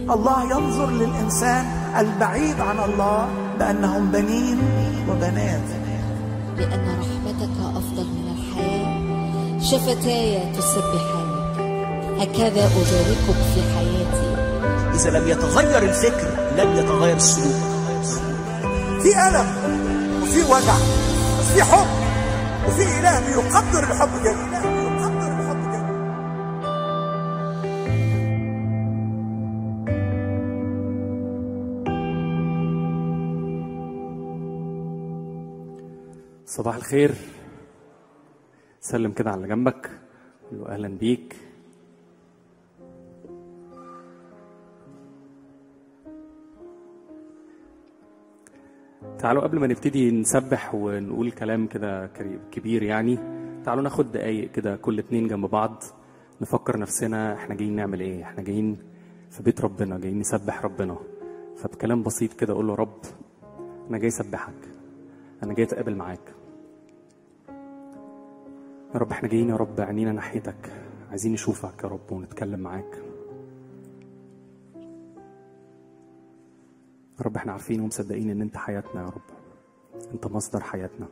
الله ينظر للإنسان البعيد عن الله بأنهم بنين وبنات. لأن رحمتك أفضل من الحياة، شفتاي تسبحانك، هكذا أباركك في حياتي. إذا لم يتغير الفكر لن يتغير السلوك. في ألم وفي وجع بس في حب، وفي إله بيقدر الحب جدا. صباح الخير. سلم كده على اللي جنبك، قول له اهلا بيك. تعالوا قبل ما نبتدي نسبح ونقول كلام كده كبير، يعني تعالوا ناخد دقايق كده كل اتنين جنب بعض نفكر نفسنا احنا جايين نعمل ايه. احنا جايين في بيت ربنا، جايين نسبح ربنا. فبكلام بسيط كده قول له رب انا جاي اسبحك، انا جاي اتقابل معاك يا رب. احنا جايين يا رب عينينا ناحيتك، عايزين نشوفك يا رب ونتكلم معاك يا رب. احنا عارفين ومصدقين ان انت حياتنا يا رب، انت مصدر حياتنا،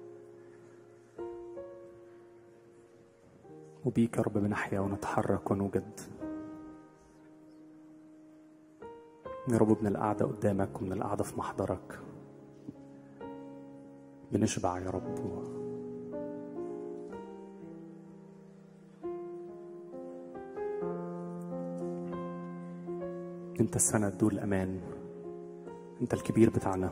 وبيك يا رب بنحيا ونتحرك ونوجد يا رب. من القعدة قدامك ومن القعدة في محضرك بنشبع يا رب. انت السند والامان، انت الكبير بتاعنا.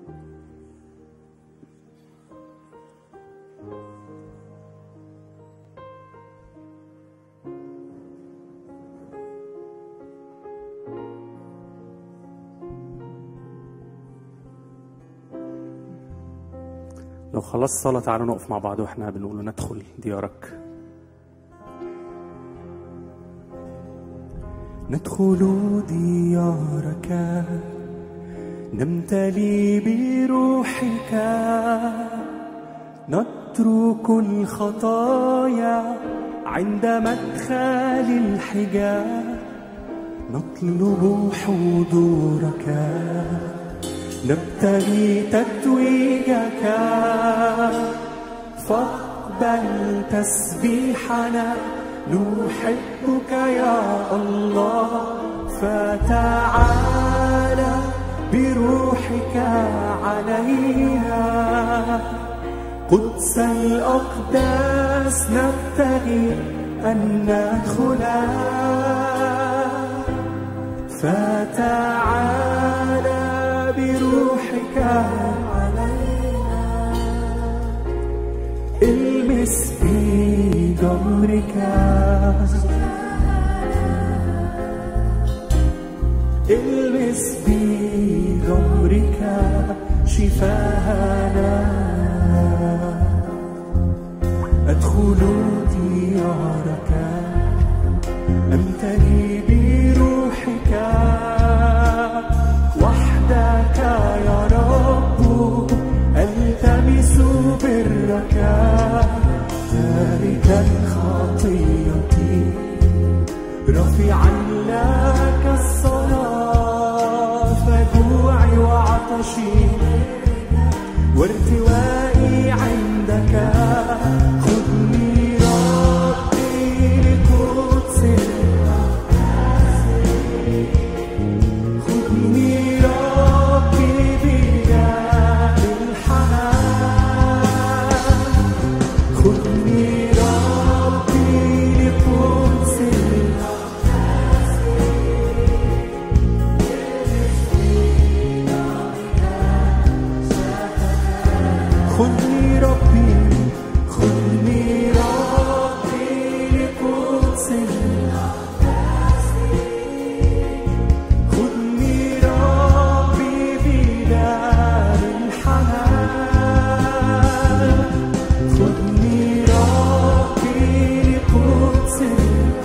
لو خلص الصلاة تعالوا نقف مع بعض واحنا بنقول ندخل ديارك. ندخل ديارك نمتلي بروحك، نترك الخطايا عند مدخل الحجاب، نطلب حضورك نبتغي تتويجك، فاقبل تسبيحنا نحبك يا الله. فتعالى بروحك علينا، قدس الأقداس نبتغي أن ندخل. فتعالى بروحك علينا، المس بجمرك، المس بجمرك شفاءنا. أدخل ديارك أمتلي بروحك، وحدك يا رب ألتمس برك، تاركا خطيئتي رافعا لك الصلاة. فجوعي وعطشي وارتوائي عندك، خذني ربي لقدسك، خذني ربي بجاه الحنان، خذني ربي لقدسك، خذني ربي، خذني ربي لقدسك، خذني ربي بلاد الحنان، خذني ربي لقدسك،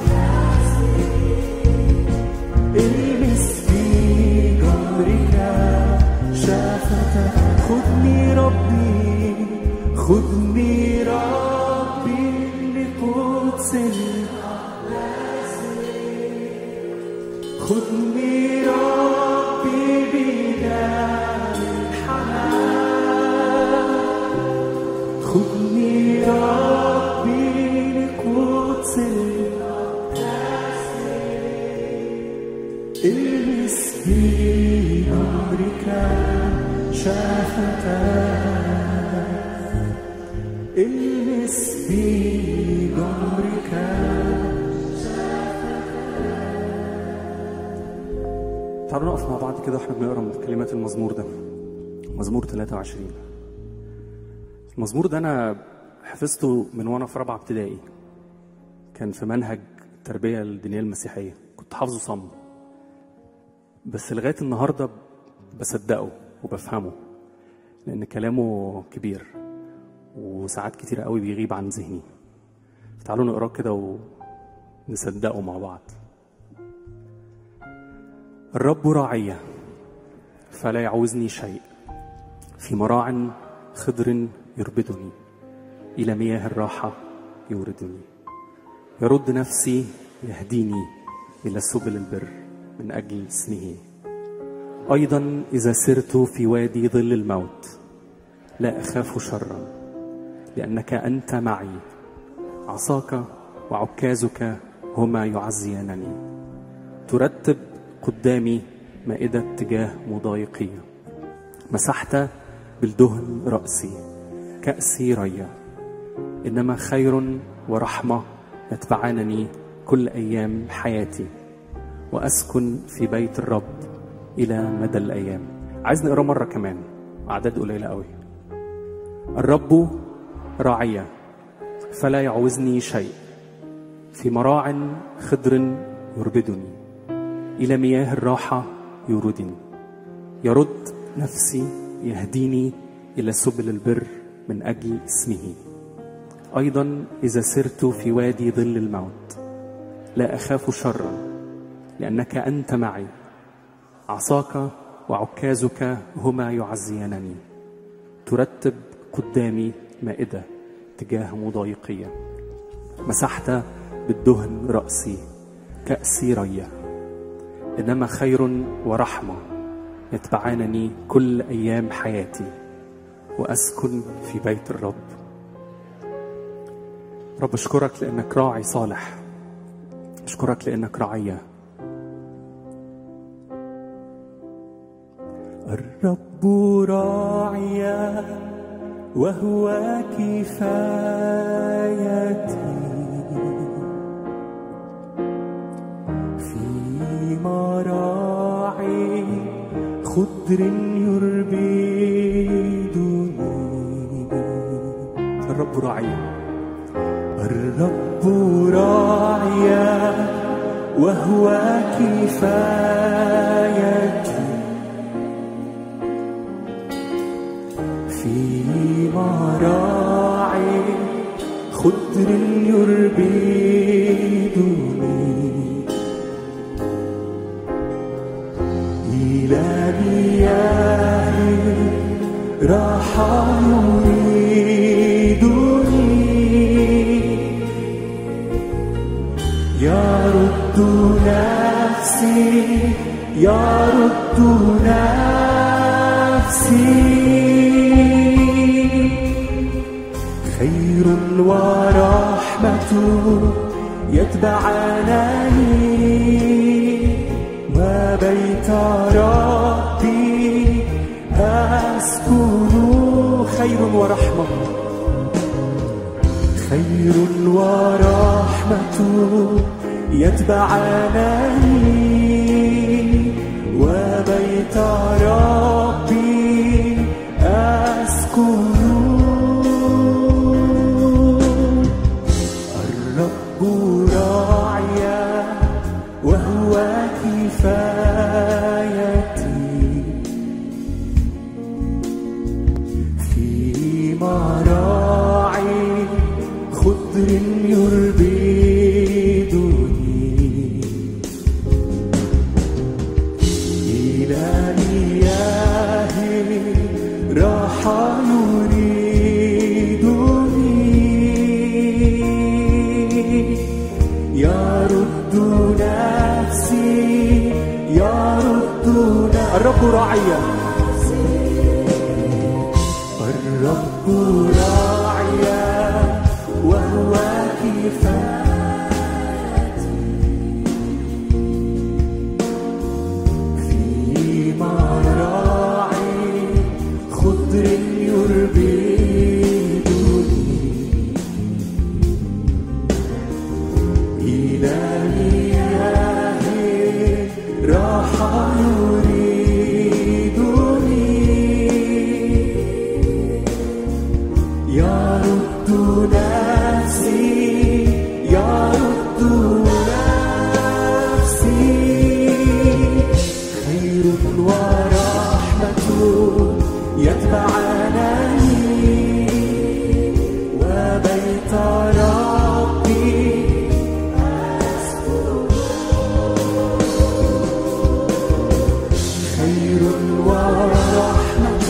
المس بجمرك شفتك. خذني ربي، خذني ربي لقدس الأقداس، خذني ربي بدار الحنان، خذني ربي لقدس الأقداس، المس بأمرك شفتاي، المس بأمرك شفتاي. تعالوا نقف مع بعض كده واحنا بنقرا من كلمات المزمور ده، مزمور 23. المزمور ده انا حفظته من وانا في رابعه ابتدائي، كان في منهج التربيه الدينيه المسيحيه، كنت حافظه صم، بس لغايه النهارده بصدقه وبفهمه لان كلامه كبير وساعات كتيره قوي بيغيب عن ذهني. تعالوا نقراه كده ونصدقه مع بعض. الرب راعي فلا يعوزني شيء، في مراع خضر يربدني، إلى مياه الراحة يوردني، يرد نفسي يهديني إلى سبل البر من أجل اسمه. أيضا إذا سرت في وادي ظل الموت لا أخاف شرا، لأنك أنت معي، عصاك وعكازك هما يعزيانني. ترتب قدامي مائدة تجاه مضايقي، مسحت بالدهن رأسي، كأسي ريا. إنما خير ورحمة يتبعانني كل أيام حياتي، وأسكن في بيت الرب إلى مدى الأيام. عايز نقرأ مرة كمان، أعداد قليلة قوي. الرب راعي فلا يعوزني شيء، في مراع خضر يربدني، إلى مياه الراحة يوردني، يرد نفسي يهديني إلى سبل البر من أجل اسمه. أيضا إذا سرت في وادي ظل الموت لا أخاف شرا، لأنك أنت معي، عصاك وعكازك هما يعزيانني. ترتب قدامي مائدة تجاه مضايقي، مسحت بالدهن رأسي، كأسي ريا. إنما خير ورحمة يتبعانني كل أيام حياتي، وأسكن في بيت الرب. رب أشكرك لأنك راعي صالح، أشكرك لأنك رعية. الرب راعي وهو كفايتي، في مراعي خضر يربدني. الرب راعي، الرب راعي وهو كفايتي، في مراعي خضر يربدني، إلى مياه راحة يريدني، يرد نفسي، يرد نفسي. خير ورحمة يتبعانني، وبيت ربي أسكن. خير ورحمة، خير ورحمة يتبعانني، وبيت ربي أسكن. الرب راعي وهو كفايتي، في مراعي خضر يربدني، إلى مياه راحة يريدني، يرد نفسي، الرب راعي، الرب راعي وهو كفايتي، في مراعي خضر يربدني، إلى مياه راحة يريدني، يرد نفسي، يرد نفسي، خير ورحمة يتبعانني، وبيت ربي أسكن، خير ورحمة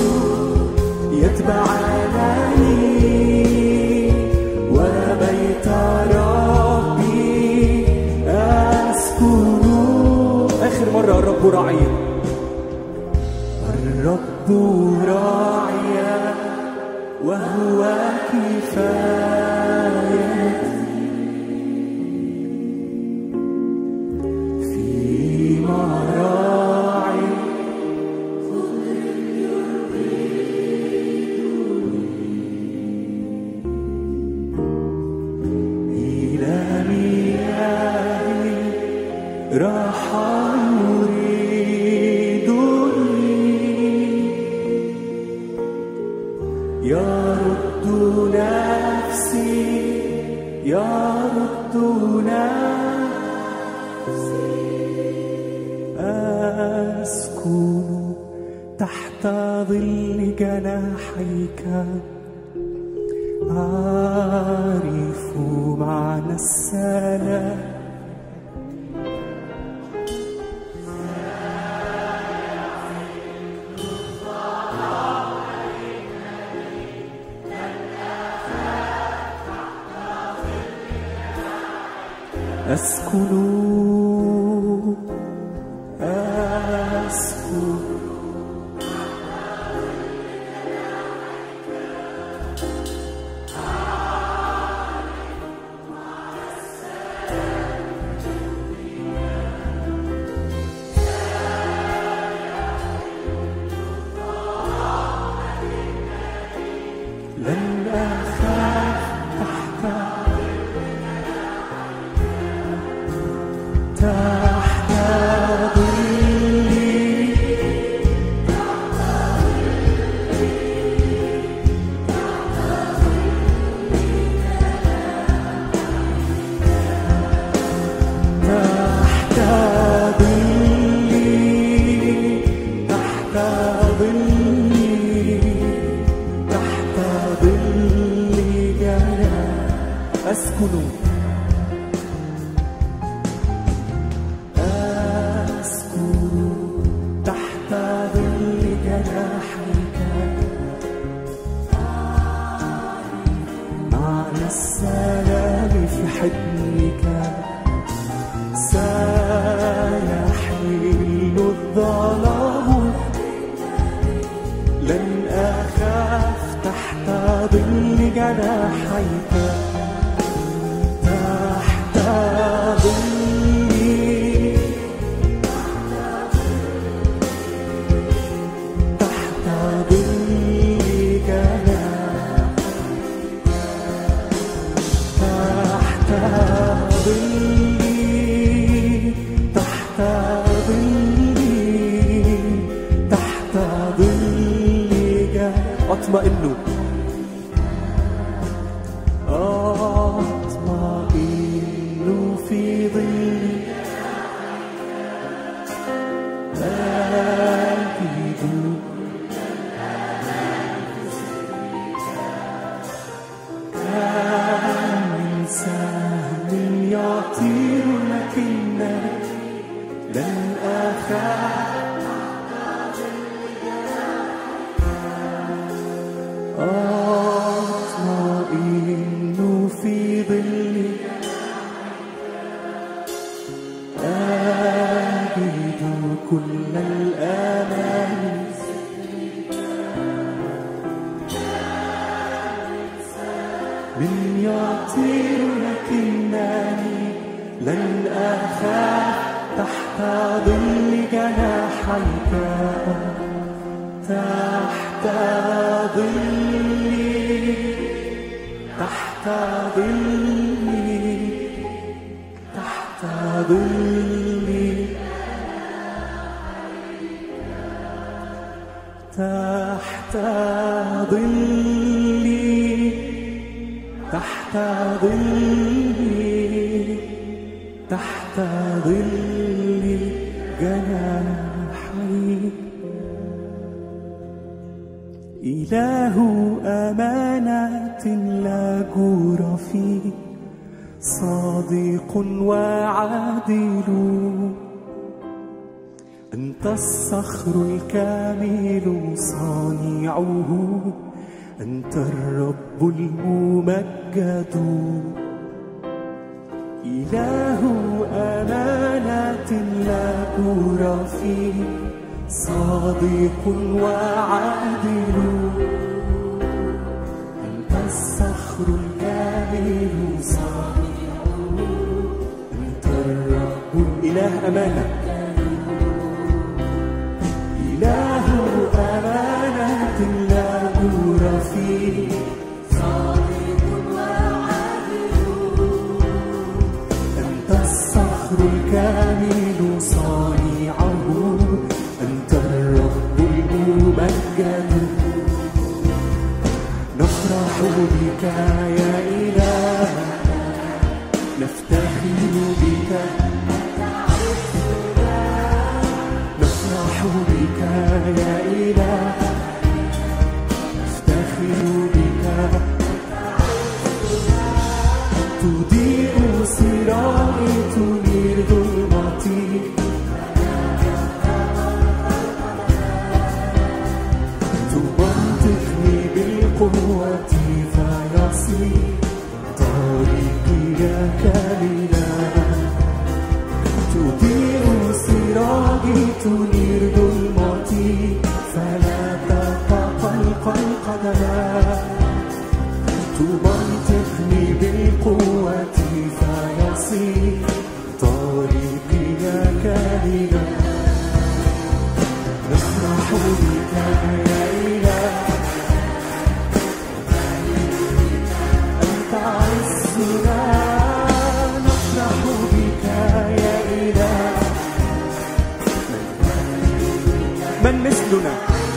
يتبعانني، وبيت ربي أسكن. آخر مرة، الرب راعي، الرب راعي وهو كفايتي، في مراعي إلى مياه راحة يرد نفسي، يرد نفسي، أسكن تحت ظل جناحيك، أعرف معنى السلام، أسكن، أسكن لن أخاف تحت ظلي، تحت ظلي، تحت ظلي، تحت ظلي جناح أسكن، تحت ظل جناحيك، معنى السلام في حضنك، سيحل الظلام، لن أخاف تحت ظل جناحيك، تحت ظلي، تحت ظل جناح، تحت ظلي، تحت ظلي، تحت ظل جناح، أطمئن، أطمئن في ظل أجد كمن سهم يطير، لكنني لن أخاف، لن أخاف تحت ظل جناحيك، تحت ظلي، تحت ظلي، تحت ظلي، تحت ظلي، تحت ظلي، تحت ظل جناحيك. إله أمانة لا جور فيه، صادق وعادل، أنت الصخر الكامل صانعه، أنت الرب الممجد. إله أمانة لا جور فيه، صادق وعادل، أنت الصخر الكامل صانعه، أنت الرب الإله أمانة، إله أمانة لا جور فيه، صادق وعادل، أنت الصخر الكامل صانعه، أنت الرب الممجد. نفرح بك يا إله، نفتخر بك، نفرح بك يا إله، نفتخر بك، تضيء سراجي تنير ظلمتي، تمنطقني بالقوة فيصير طريقي كاملا، تضيء سراجي تنير ظلمتي، فلا تتقلق القدم، تمنطقني بالقوة فيصير طريقي كاملا. نفرح بك يا إله، أنت عزنا، نفرح بك يا إله. من مثلنا،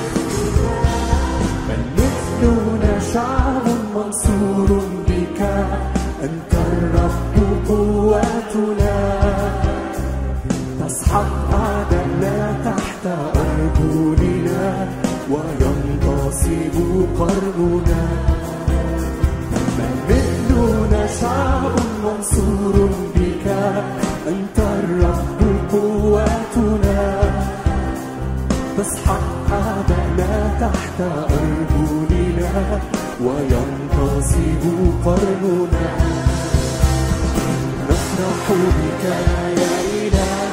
من مثلنا شعب منصور بك، أنت الرب قوتنا، تسحق أعداءنا تحت أرجلنا، وينتصب قرننا. من مثلنا شعب منصور بك، أنت الرب قوتنا، تسحق أعداءنا تحت أرجلنا، وينتصب قرننا. نفرح بك يا إله،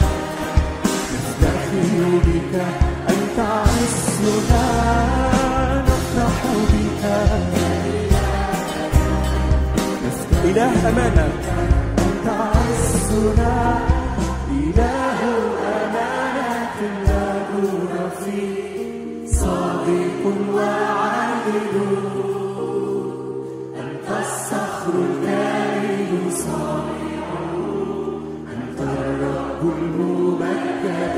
نفتخر بك، أنت عزنا، نفرح بك إله أمانة، أنت عزنا، إله أمانة لا جور فيه، صادق وعادل، أنت الصخر الكامل صانعه، أنت الرب الممجد.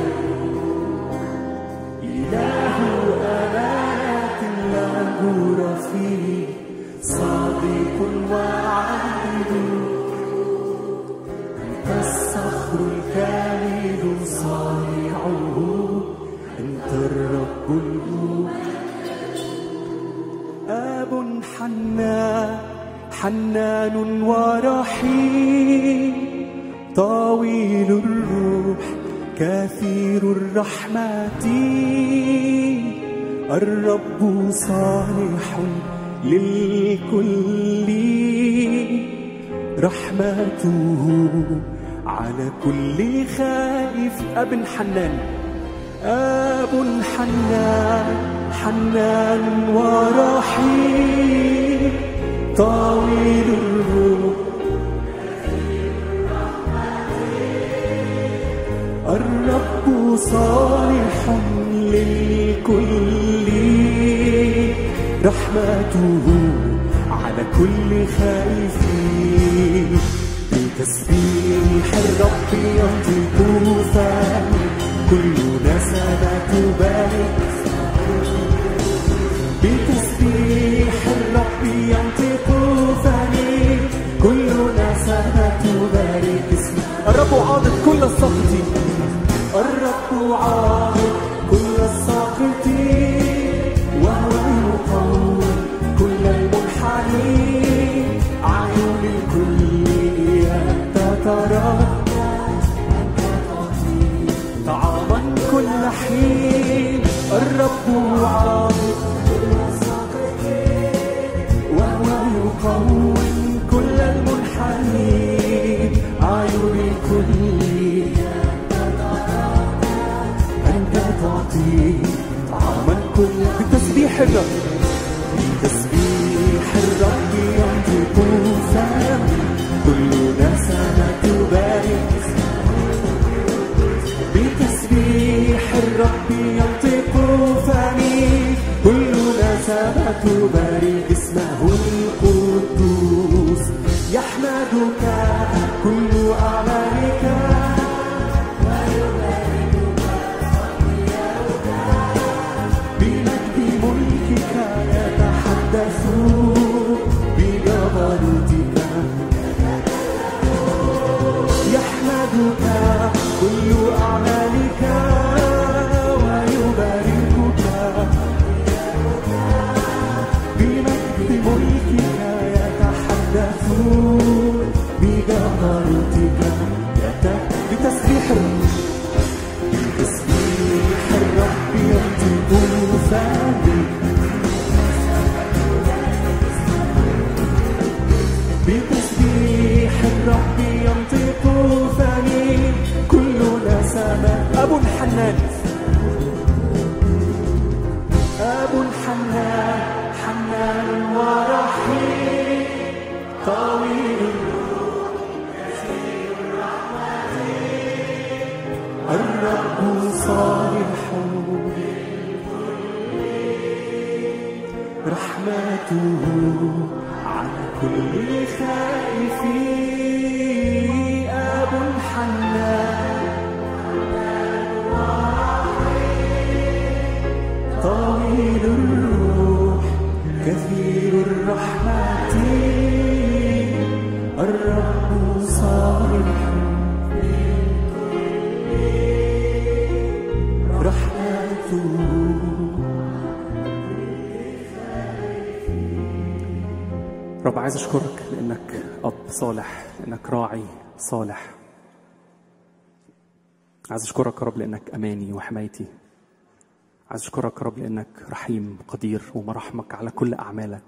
إله أمانة لا جور فيه، صادق وعادل، أنت الصخر الكامل صانعه، أنت الرب الممجد. آب حنان ورحيم، طويل الروح كثير الرحمة، الرب صالح للكل، رحمته على كل خائف. أب حنان، أب حنان ورحيم، طويل الروح صالح للكل، رحمته على كل خائف. بتسبيح الرب ينطق فمي، كل نسمة تبارك. بتسبيح الرب ينطق فمي، كل نسمة تبارك اسمه. الرب عاضد كل السقط، الرب عاضد كل السقط، وهو يقوم كل المنحني. عيون الكل تترى طعاما كل حين. الرب عاضد وهو يقوم كل المنحنين. عيون الكل أنت تعطي طعاما كل. بتسبيح الرب، بتسبيح الرب ينطق فمي، كل نسمة تبارك. بتسبيح الرب ينطق فمي، كل نسمة تبارك اسمه القدوس. يحمدك كل أعمالك، بمجد ملكك يتحدث، بجبروتك. يحمدك كل أعمالك ويباركك، بمجد ملكك يتحدث، بجبروتك. بتسبيح الرب، بتسبيح الرب ينطق فمي، بتسبيح الرب ينطق فمي، كل نسمة. أب حنان، أب حنان، حنان ورحيم، طويل كثير الرحمة. الرب صالح، رحمته على كل خائف. أب حنان طويل الروح كثير الرحمة. الرب صالح، رحمته. رب عايز أشكرك لأنك أب صالح، لأنك راعي صالح. عايز أشكرك يا رب لأنك أماني وحمايتي. عايز أشكرك يا رب لأنك رحيم قدير ومراحمك على كل أعمالك.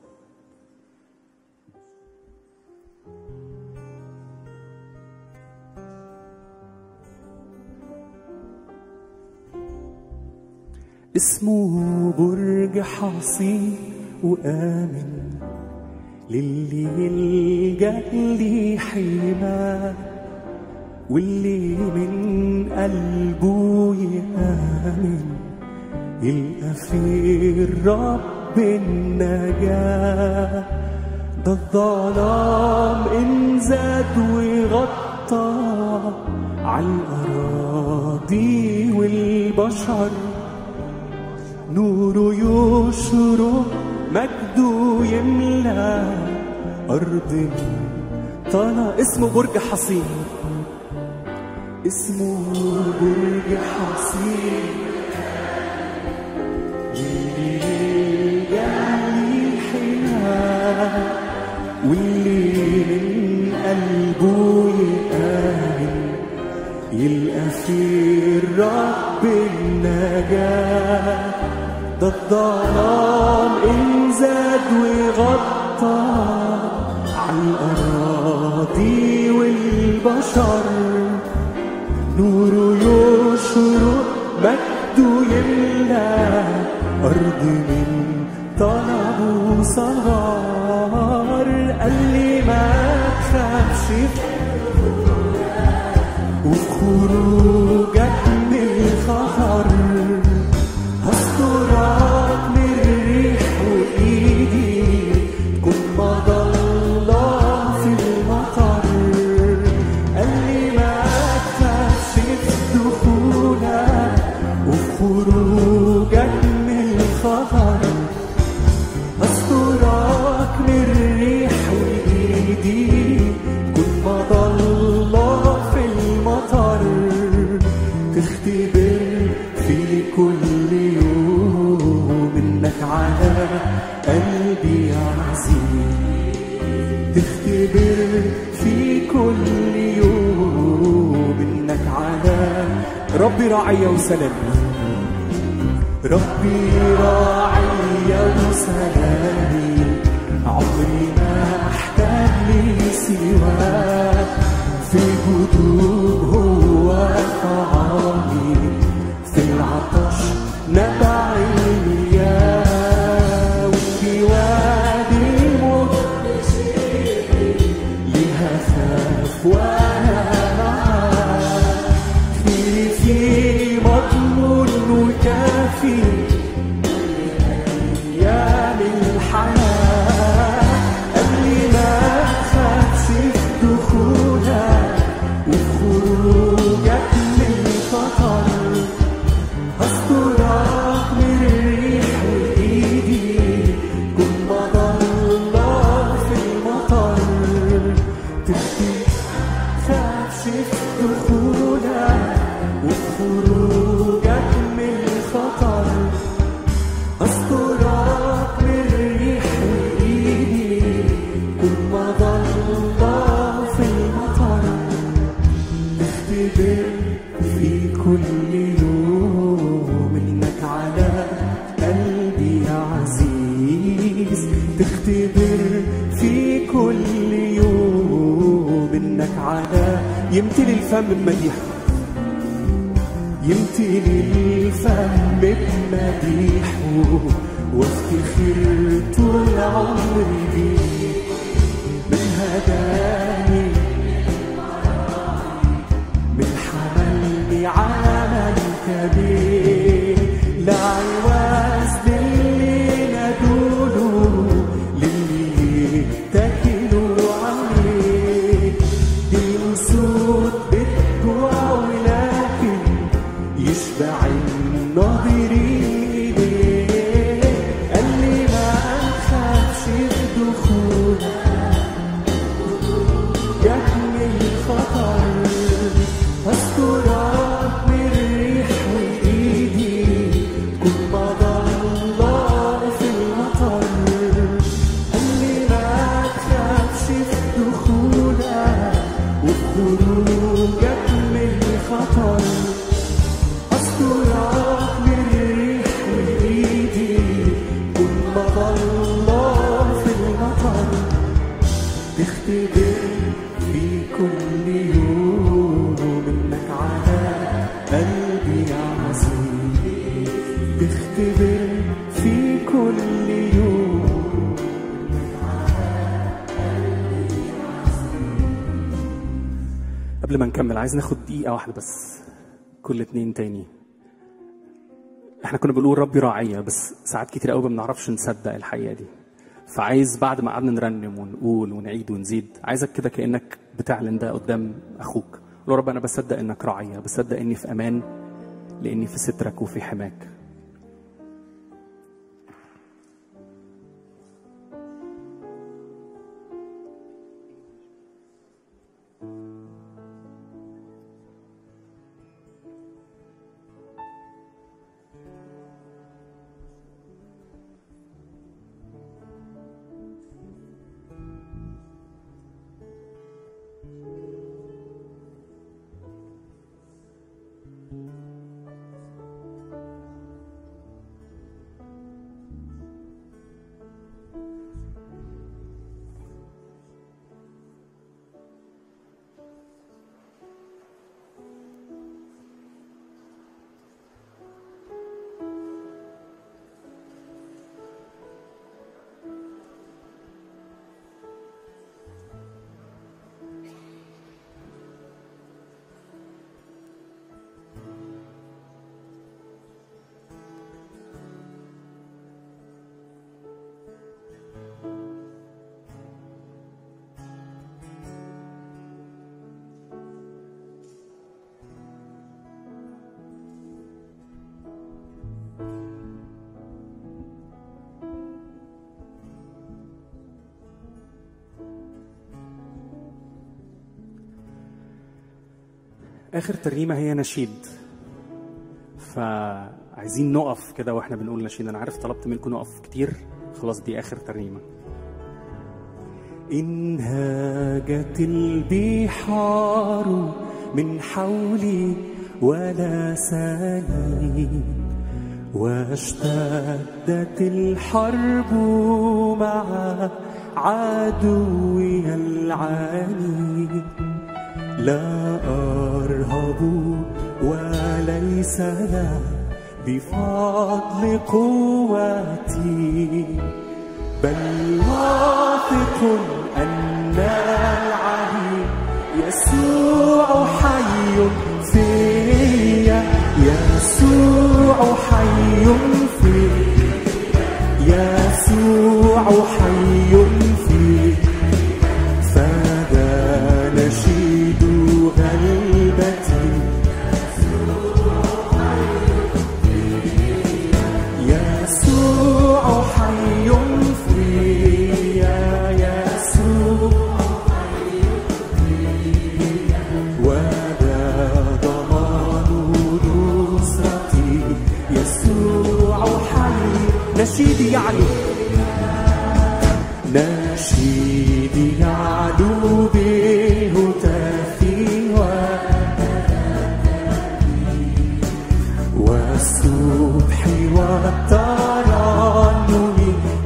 اسمه برج حصين وآمن، للي يلجأ لي حماه، واللي من قلبه يآمن يلقى في الرب النجاة. ده الظلام إن زاد وغطى عالأراضي والبشر، نوره يشرق مجده يملى أرض طلع. اسمه برج حصين، اسمه برج حصين، يلجأ حماه، واللي من قلبه يآمن يلقى في الرب النجاة. ده الظلام إن زاد وغطى عالأراضي والبشر، نوره يشرق مجده يملى أرض من طلبه صغار. قال لي ما تخافش وفي خروجك من تختبر في كل يوم إنك على ربي راعي وسلامي، ربي راعي وسلامي، عمري ما احتاج لي سواك، في الهدوء هو طعامي، في العطش نبع المياه، وفي وادي الموت لها خاف وانا معاك، في مضمون وكافي ايام الحياه، قال لي ما تخافش في دخولك وخروجك من خطر، هسترك من الريح وايدي كل ما ضل في المطر، تخافش في دخولك وخروجك من خطر، هسترك من الريح وايدي كل ما ضل في المطر، تختبر في كل يوم انك على قلبي يا عزيز، تختبر في كل يوم انك على يمتلي الفم بمديحه، يمتلي الفم بمديحه، وافتخر طول عمري بيه، من هداني من حملني عمل كبير، لا عوز للي ندوله للي يتكلوا عليه، دي أسود بتجوع ولكن يشبع الناظرين إليه، قال لي ما نخافش في دخولك يحمي الخطر، هسترك من الريح وايدي كل ما ضل في المطر، قال لي ما تخافش في دخولك وخروجك من الخطر، هسترك من الريح وايدي كل ما ضل في المطر، تختبر في كل يوم انك على قلبي يا عزيز، تختبر في كل يوم قبل ما نكمل عايز ناخد دقيقة واحدة بس كل اتنين تاني. احنا كنا بنقول ربي راعية، بس ساعات كتير قوي ما بنعرفش نصدق الحقيقة دي، فعايز بعد ما قعدنا نرنم ونقول ونعيد ونزيد، عايزك كده كأنك بتعلن ده قدام أخوك، قول له رب أنا بصدق إنك راعية، بصدق إني في أمان لإني في سترك وفي حماك. آخر ترنيمة هي نشيد، فعايزين نقف كده واحنا بنقول نشيد. أنا عارف طلبت منكم نقف كتير، خلاص دي آخر ترنيمة. إن هاجت البحار من حولي ولا سالي، واشتدت الحرب مع عدوي العاني، لا أرهب وليس لا بفضل قوتي، بل واثق أن العلي يسوع حي فيا، يسوع حي فيا، يسوع حي فيا، فذا نشيد غلبتي، يسوع حي فيا، يسوع حي فيا، وذا ضمان نصرتي، يسوع حي. نشيدي يعلو، نشيدي يعلو بهتافي والسبح والترنم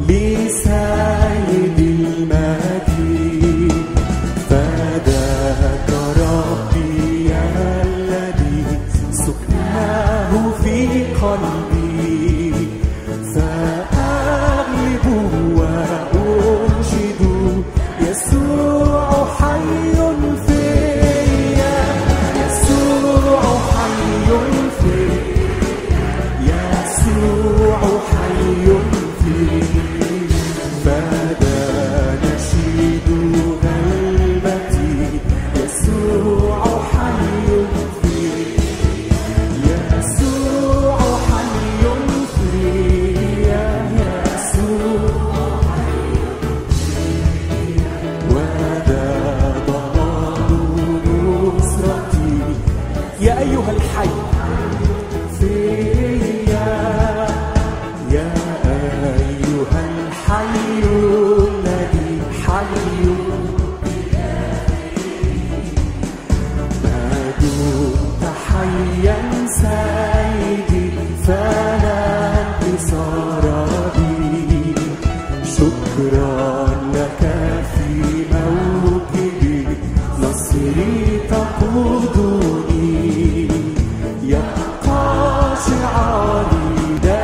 لسيد المجيد، فذاك ربي الذي سكنه في قلبي، فأغلب وأنشد يسوع حي فيا، يسوع حي فيا، يسوع حي فيا، فذا نشيد غلبتي، يسوع حي فيا، يسوع حي فيا، يسوع حي فيا، وذا ضمان نصرتي، يا أيها الحي فيا، يا أيها الحي الذي حي، ما دمت حيا سيدي فلا انتصار بي، شكرا لك في موكبي نصري تقودني، يبقى شعاري ده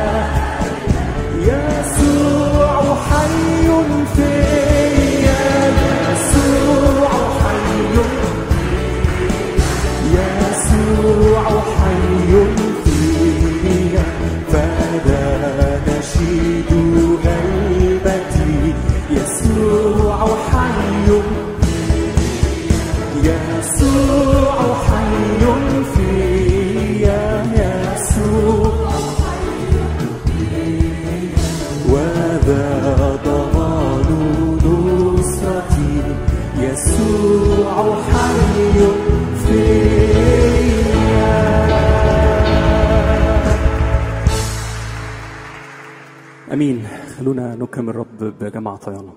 يسوع حي فيا، يسوع حي، يسوع حي فيا، فذا نشيد غلبتي، يسوع حي، يسوع حي فيا، يسوع حي فيا، وذا ضمان نصرتي، يسوع حي فيا. امين. خلونا نكرم الرب بجمع طيانه.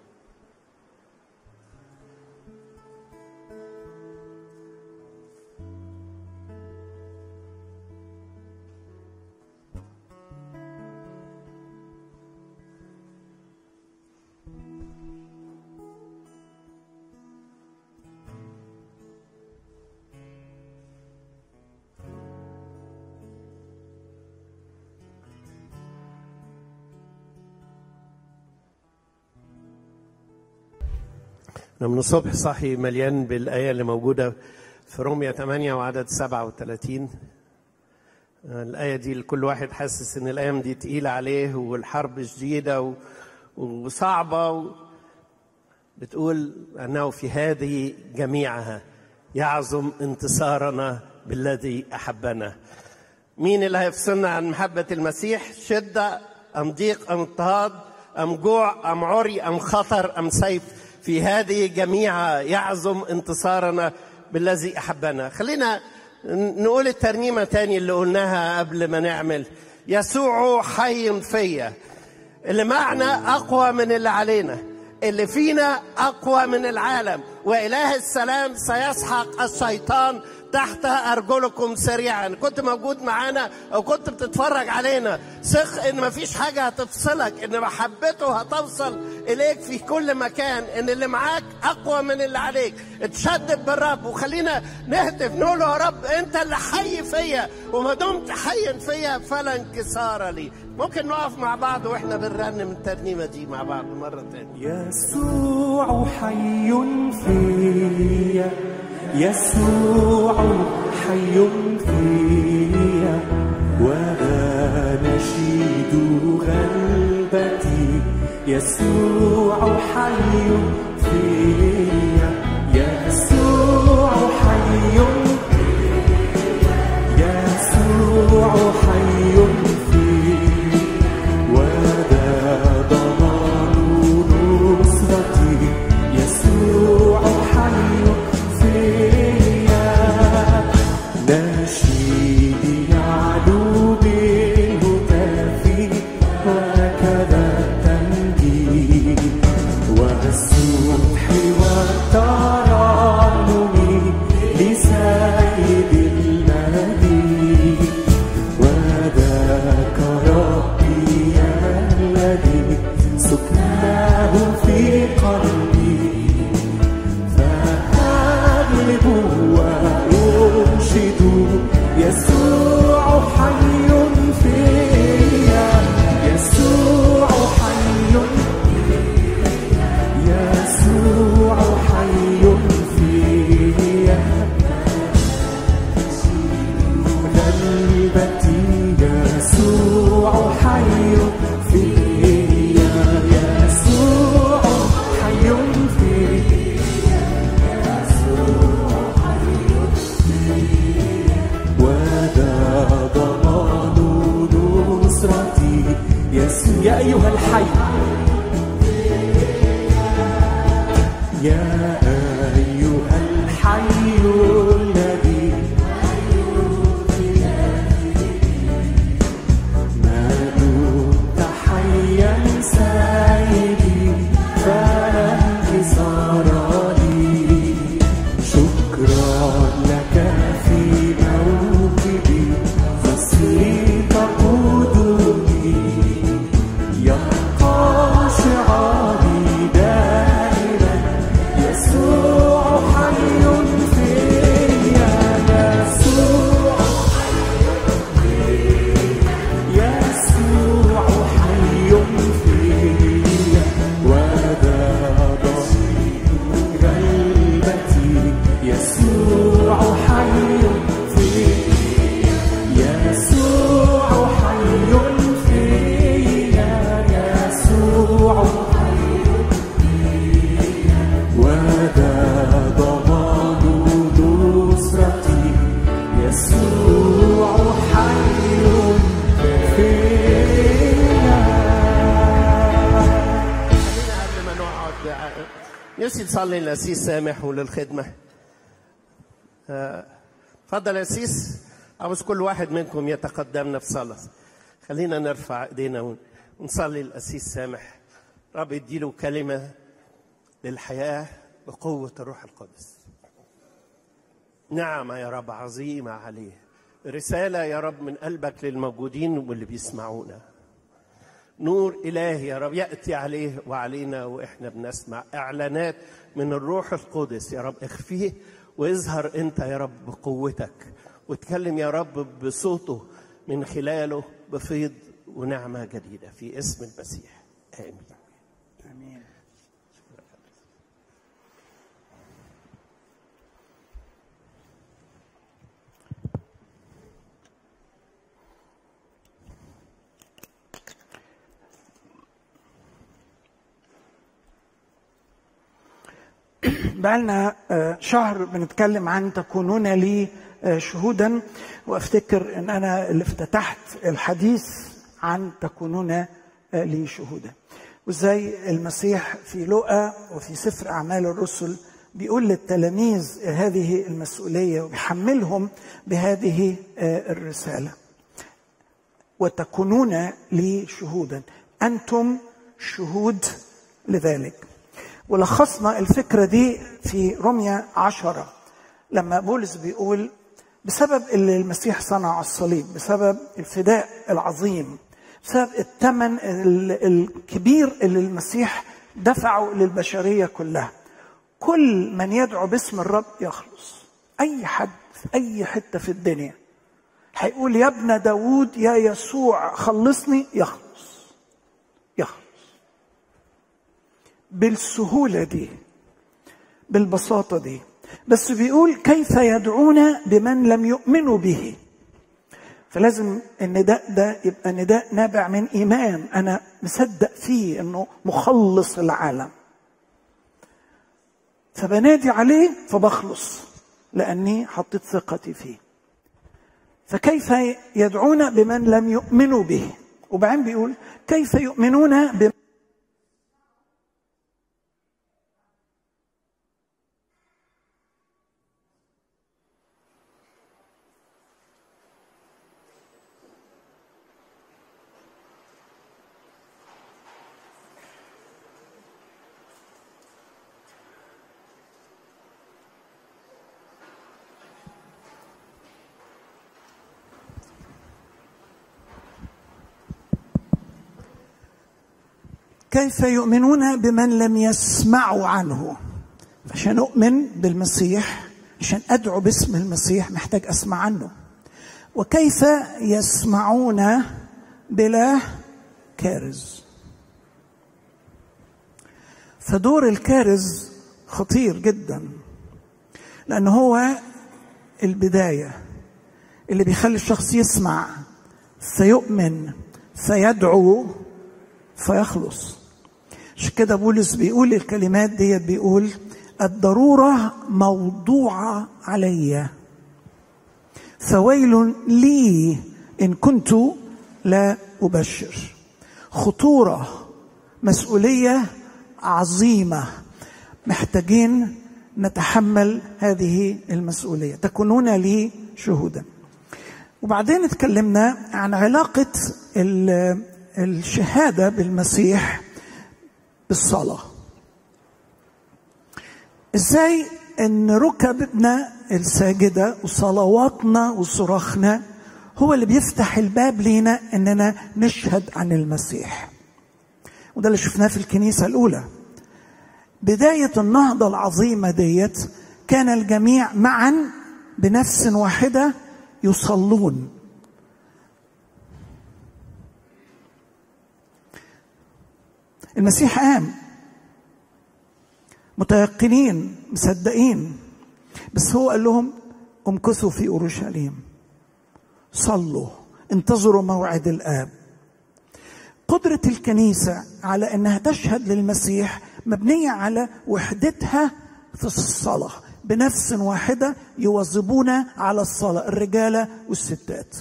أنا من الصبح صاحي مليان بالآية اللي موجودة في رومية 8 وعدد 37. الآية دي لكل واحد حاسس إن الأيام دي تقيلة عليه والحرب شديدة وصعبة، بتقول أنه في هذه جميعها يعظم انتصارنا بالذي أحبنا. مين اللي هيفصلنا عن محبة المسيح؟ شدة أم ضيق أم اضطهاد أم جوع أم عري أم خطر أم سيف، في هذه جميعها يعظم انتصارنا بالذي أحبنا. خلينا نقول الترنيمة تاني اللي قلناها قبل ما نعمل. يسوع حي فيا، اللي معنا أقوى من اللي علينا، اللي فينا أقوى من العالم، وإله السلام سيسحق الشيطان تحت أرجلكم سريعا. كنت موجود معانا أو كنت بتتفرج علينا، ثق إن مفيش حاجة هتفصلك، إن محبته هتوصل إليك في كل مكان، إن اللي معاك أقوى من اللي عليك. اتشدد بالرب وخلينا نهتف نقول يا رب أنت اللي حي فيا، وما دمت حيا فيا فلا انكسار لي. ممكن نقف مع بعض وإحنا بنرنم الترنيمة دي مع بعض مرة تانية. يسوع حي فيا، يسوع حي فيا، ونشيد غلبتي. يسوع حي فيا، يسوع حي فيا، يسوع حي فيا، وذا ضمان نصرتي. يسوع حي فيا، نشيدي يعلو بالهتاف، وكذا التمجيد والسبح والترنم لسيد المجيد. وذاك ربي الذي سكناه في قلبي، فأغلب وأنشد. يسوع حي فيا، يسوع حي فيا، يسوع حي فيا، غلبتي. يسوع حي فيا، يسوع حي فيا، وذا ضمان نصرتي. يا أيها الحي، يا أيها الحي الذي ما دمت حيا سيدي فلا انكسار لي. شكرا لك في موكبي، نصري تقودني، يبقى شعاري دائما. يسوع حي فيا، يسوع يسوع حي فيا، وذا ضمير غلبتي. يسوع حي فيا، يسوع حي فيا، يسوع وذا ضمان نصرتي. يسوع حي فيا. خلينا قبل ما نقعد نفسي نصلي للأسيس سامح وللخدمة. اتفضل يا أسيس، عاوز كل واحد منكم يتقدمنا في صلاة. خلينا نرفع ايدينا ونصلي للأسيس سامح، رب يديله كلمة للحياة بقوة الروح القدس. نعمة يا رب عظيمة عليه، رسالة يا رب من قلبك للموجودين واللي بيسمعونا. نور إلهي يا رب يأتي عليه وعلينا وإحنا بنسمع إعلانات من الروح القدس. يا رب اخفيه واظهر أنت يا رب بقوتك، وتكلم يا رب بصوته من خلاله بفيض ونعمة جديدة في اسم المسيح. آمين. آمين. بقالنا شهر بنتكلم عن تكونون لي شهودا، وافتكر ان انا اللي افتتحت الحديث عن تكونون لي شهودا، وازاي المسيح في لوقا وفي سفر اعمال الرسل بيقول للتلاميذ هذه المسؤوليه وبيحملهم بهذه الرساله. وتكونون لي شهودا، انتم شهود لذلك. ولخصنا الفكرة دي في رمية 10 لما بولس بيقول بسبب اللي المسيح صنع على الصليب، بسبب الفداء العظيم، بسبب الثمن الكبير اللي المسيح دفعه للبشرية كلها، كل من يدعو باسم الرب يخلص. أي حد في أي حتة في الدنيا هيقول يا ابن داود يا يسوع خلصني، يخلص بالسهولة دي، بالبساطة دي. بس بيقول كيف يدعون بمن لم يؤمنوا به. فلازم النداء ده يبقى نداء نابع من إيمان أنا مصدق فيه أنه مخلص العالم، فبنادي عليه فبخلص لأني حطيت ثقتي فيه. فكيف يدعون بمن لم يؤمنوا به. وبعدين بيقول كيف يؤمنون بمن كيف يؤمنون بمن لم يسمعوا عنه. عشان أؤمن بالمسيح، عشان أدعو باسم المسيح، محتاج أسمع عنه. وكيف يسمعون بلا كارز. فدور الكارز خطير جدا، لأنه هو البداية اللي بيخلي الشخص يسمع فيؤمن فيدعو فيخلص. عشان كده بولس بيقول الكلمات دي، بيقول الضرورة موضوعة علي، فويل لي إن كنت لا أبشر. خطورة، مسؤولية عظيمة، محتاجين نتحمل هذه المسؤولية. تكونون لي شهودا. وبعدين اتكلمنا عن علاقة الشهادة بالمسيح بالصلاة. ازاي ان ركبنا الساجدة وصلواتنا وصراخنا هو اللي بيفتح الباب لينا اننا نشهد عن المسيح. وده اللي شفناه في الكنيسة الاولى. بداية النهضة العظيمة ديت كان الجميع معا بنفس واحدة يصلون. المسيح قام متيقنين مصدقين، بس هو قال لهم امكثوا في اورشليم، صلوا، انتظروا موعد الآب. قدرة الكنيسة على انها تشهد للمسيح مبنية على وحدتها في الصلاة، بنفس واحدة يواظبون على الصلاة، الرجالة والستات.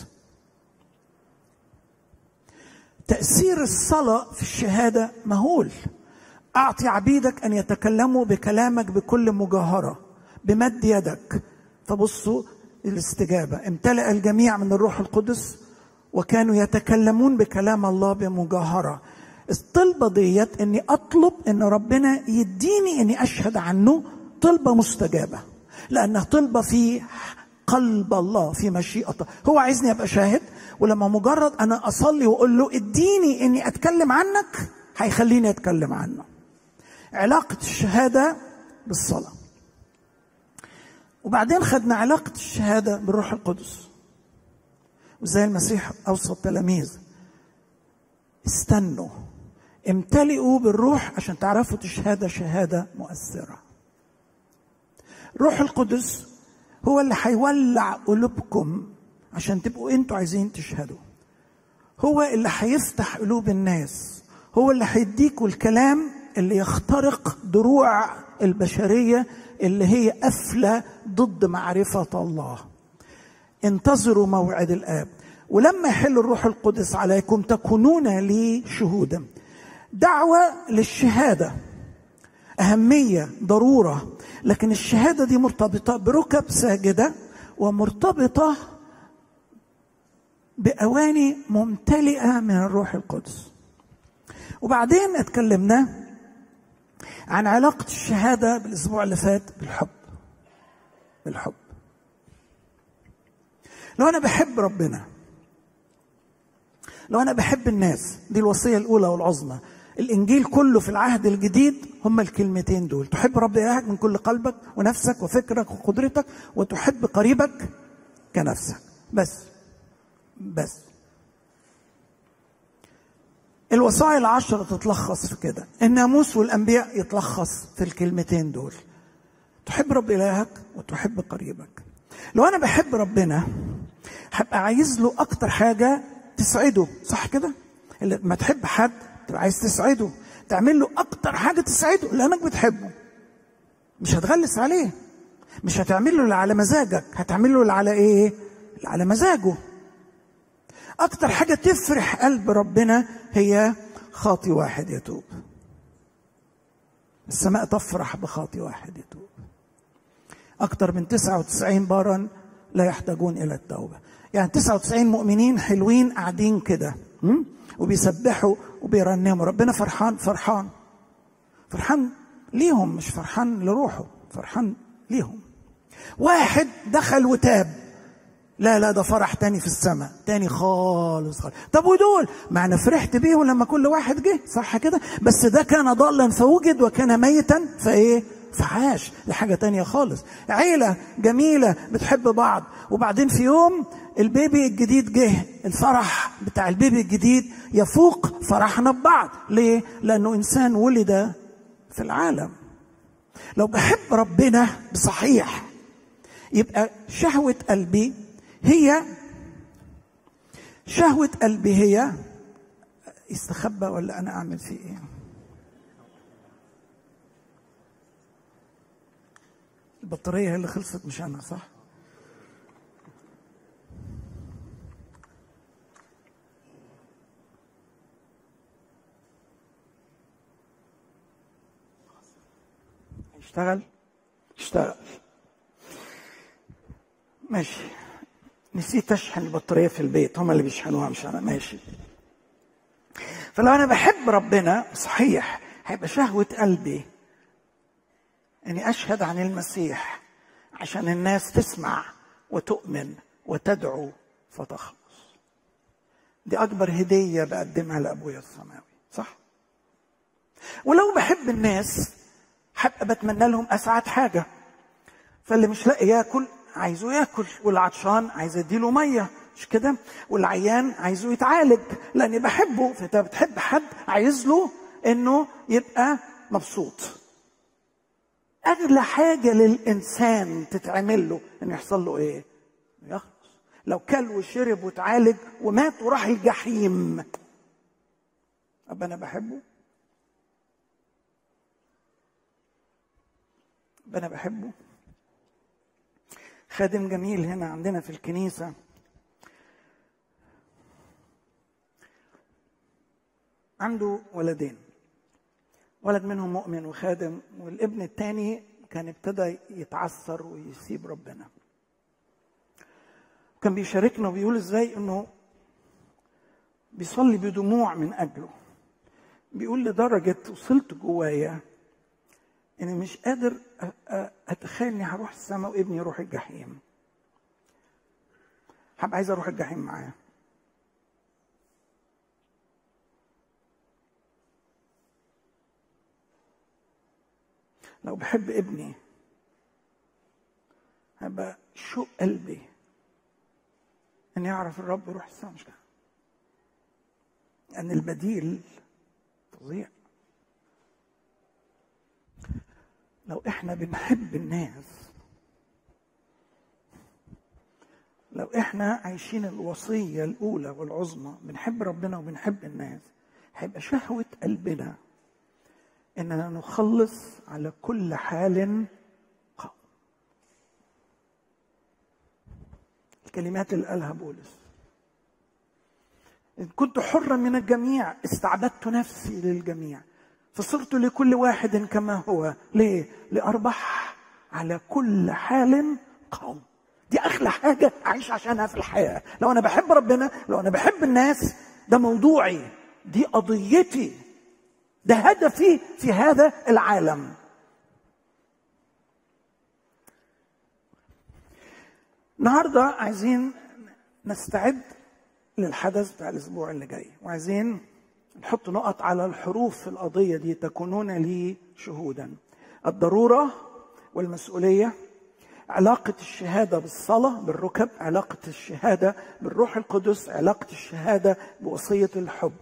تأثير الصلاة في الشهادة مهول. أعطي عبيدك أن يتكلموا بكلامك بكل مجاهرة بمد يدك. فبصوا الاستجابة، امتلأ الجميع من الروح القدس وكانوا يتكلمون بكلام الله بمجاهرة. الطلبة ديت أني أطلب أن ربنا يديني أني أشهد عنه، طلبة مستجابة، لأنها طلبة في قلب الله، في مشيئته. هو عايزني أبقى شاهد، ولما مجرد أنا أصلي وأقول له اديني أني أتكلم عنك، هيخليني أتكلم عنه. علاقة الشهادة بالصلاة. وبعدين خدنا علاقة الشهادة بالروح القدس، وزي المسيح أوصى التلاميذ استنوا امتلئوا بالروح عشان تعرفوا تشهدوا شهادة مؤثرة. روح القدس هو اللي هيولع قلوبكم عشان تبقوا انتوا عايزين تشهدوا. هو اللي هيفتح قلوب الناس، هو اللي هيديكوا الكلام اللي يخترق دروع البشرية اللي هي قافلة ضد معرفة الله. انتظروا موعد الآب. ولما يحل الروح القدس عليكم تكونون لي شهودا. دعوة للشهادة، أهمية، ضرورة، لكن الشهادة دي مرتبطة بركب ساجدة ومرتبطة بأواني ممتلئة من الروح القدس. وبعدين اتكلمنا عن علاقة الشهادة بالأسبوع اللي فات بالحب. لو أنا بحب ربنا، لو أنا بحب الناس، دي الوصية الأولى والعظمى. الإنجيل كله في العهد الجديد هم الكلمتين دول: تحب رب إلهك من كل قلبك ونفسك وفكرك وقدرتك، وتحب قريبك كنفسك. بس الوصايا العشرة تتلخص في كده. الناموس والأنبياء يتلخص في الكلمتين دول: تحب رب إلهك وتحب قريبك. لو أنا بحب ربنا هبقى عايز له أكتر حاجة تسعده، صح كده؟ لما تحب حد تبقى عايز تسعده، تعمل له أكتر حاجة تسعده لأنك بتحبه. مش هتغلس عليه، مش هتعمل له اللي على مزاجك، هتعمل له اللي على إيه؟ اللي على مزاجه. أكتر حاجة تفرح قلب ربنا هي خاطي واحد يتوب. السماء تفرح بخاطي واحد يتوب. أكتر من 99 بارا لا يحتاجون إلى التوبة. يعني 99 مؤمنين حلوين قاعدين كده وبيسبحوا وبيرنموا، ربنا فرحان ليهم، مش فرحان لروحه، فرحان ليهم. واحد دخل وتاب، لا ده فرح تاني في السماء، تاني خالص. طب ودول ما انا فرحت بيهم لما كل واحد جه، صح كده؟ بس ده كان ضالا فوجد وكان ميتا فايه؟ فعاش. دي حاجة تانية خالص. عيلة جميلة بتحب بعض، وبعدين في يوم البيبي الجديد جه، الفرح بتاع البيبي الجديد يفوق فرحنا ببعض. ليه؟ لأنه إنسان ولد في العالم. لو بحب ربنا بصحيح يبقى شهوة قلبي هي يستخبى ولا أنا أعمل فيه إيه؟ البطارية هي اللي خلصت مش أنا، صح؟ اشتغل ماشي. نسيت أشحن البطارية في البيت، هم اللي بيشحنوها مش أنا. ماشي. فلو أنا بحب ربنا صحيح هيبقى شهوة قلبي أني أشهد عن المسيح عشان الناس تسمع وتؤمن وتدعو فتخلص. دي أكبر هدية بقدمها لأبويا السماوي، صح؟ ولو بحب الناس هبقى بتمنى لهم أسعد حاجة. فاللي مش لاقي ياكل عايزه ياكل، والعطشان عايز اديله ميه، مش كده؟ والعيان عايزه يتعالج لاني بحبه. فانت بتحب حد عايز له انه يبقى مبسوط. اغلى حاجه للانسان تتعمل له انه يحصل له ايه؟ يخلص. لو كل وشرب وتعالج ومات وراح الجحيم، ابقى انا بحبه؟ ابقى انا بحبه؟ خادم جميل هنا عندنا في الكنيسة عنده ولدين، ولد منهم مؤمن وخادم، والابن الثاني كان ابتدى يتعثر ويسيب ربنا. كان بيشاركنا وبيقول ازاي انه بيصلي بدموع من اجله. بيقول لدرجة وصلت جوايا اني مش قادر اتخيل اني هروح السماء وابني يروح الجحيم. هبقى عايز اروح الجحيم معاه. لو بحب ابني هبقى شوق قلبي ان يعرف الرب يروح السماء، مش كده؟ لان البديل فظيع. لو احنا بنحب الناس، لو احنا عايشين الوصية الأولى والعظمى، بنحب ربنا وبنحب الناس، هيبقى شهوة قلبنا إننا نخلص على كل حال قوم. الكلمات اللي قالها بولس: إن كنت حرا من الجميع استعبدت نفسي للجميع فصرت لكل واحد كما هو. ليه؟ لأربح على كل حال قوم. دي أغلى حاجة أعيش عشانها في الحياة. لو أنا بحب ربنا، لو أنا بحب الناس، ده موضوعي، دي قضيتي ده هدفي في هذا العالم. النهارده عايزين نستعد للحدث بتاع الاسبوع اللي جاي، وعايزين نحط نقط على الحروف في القضيه دي. تكونون لي شهودا. الضروره والمسؤوليه، علاقه الشهاده بالصلاه بالركب، علاقه الشهاده بالروح القدس، علاقه الشهاده بوصيه الحب.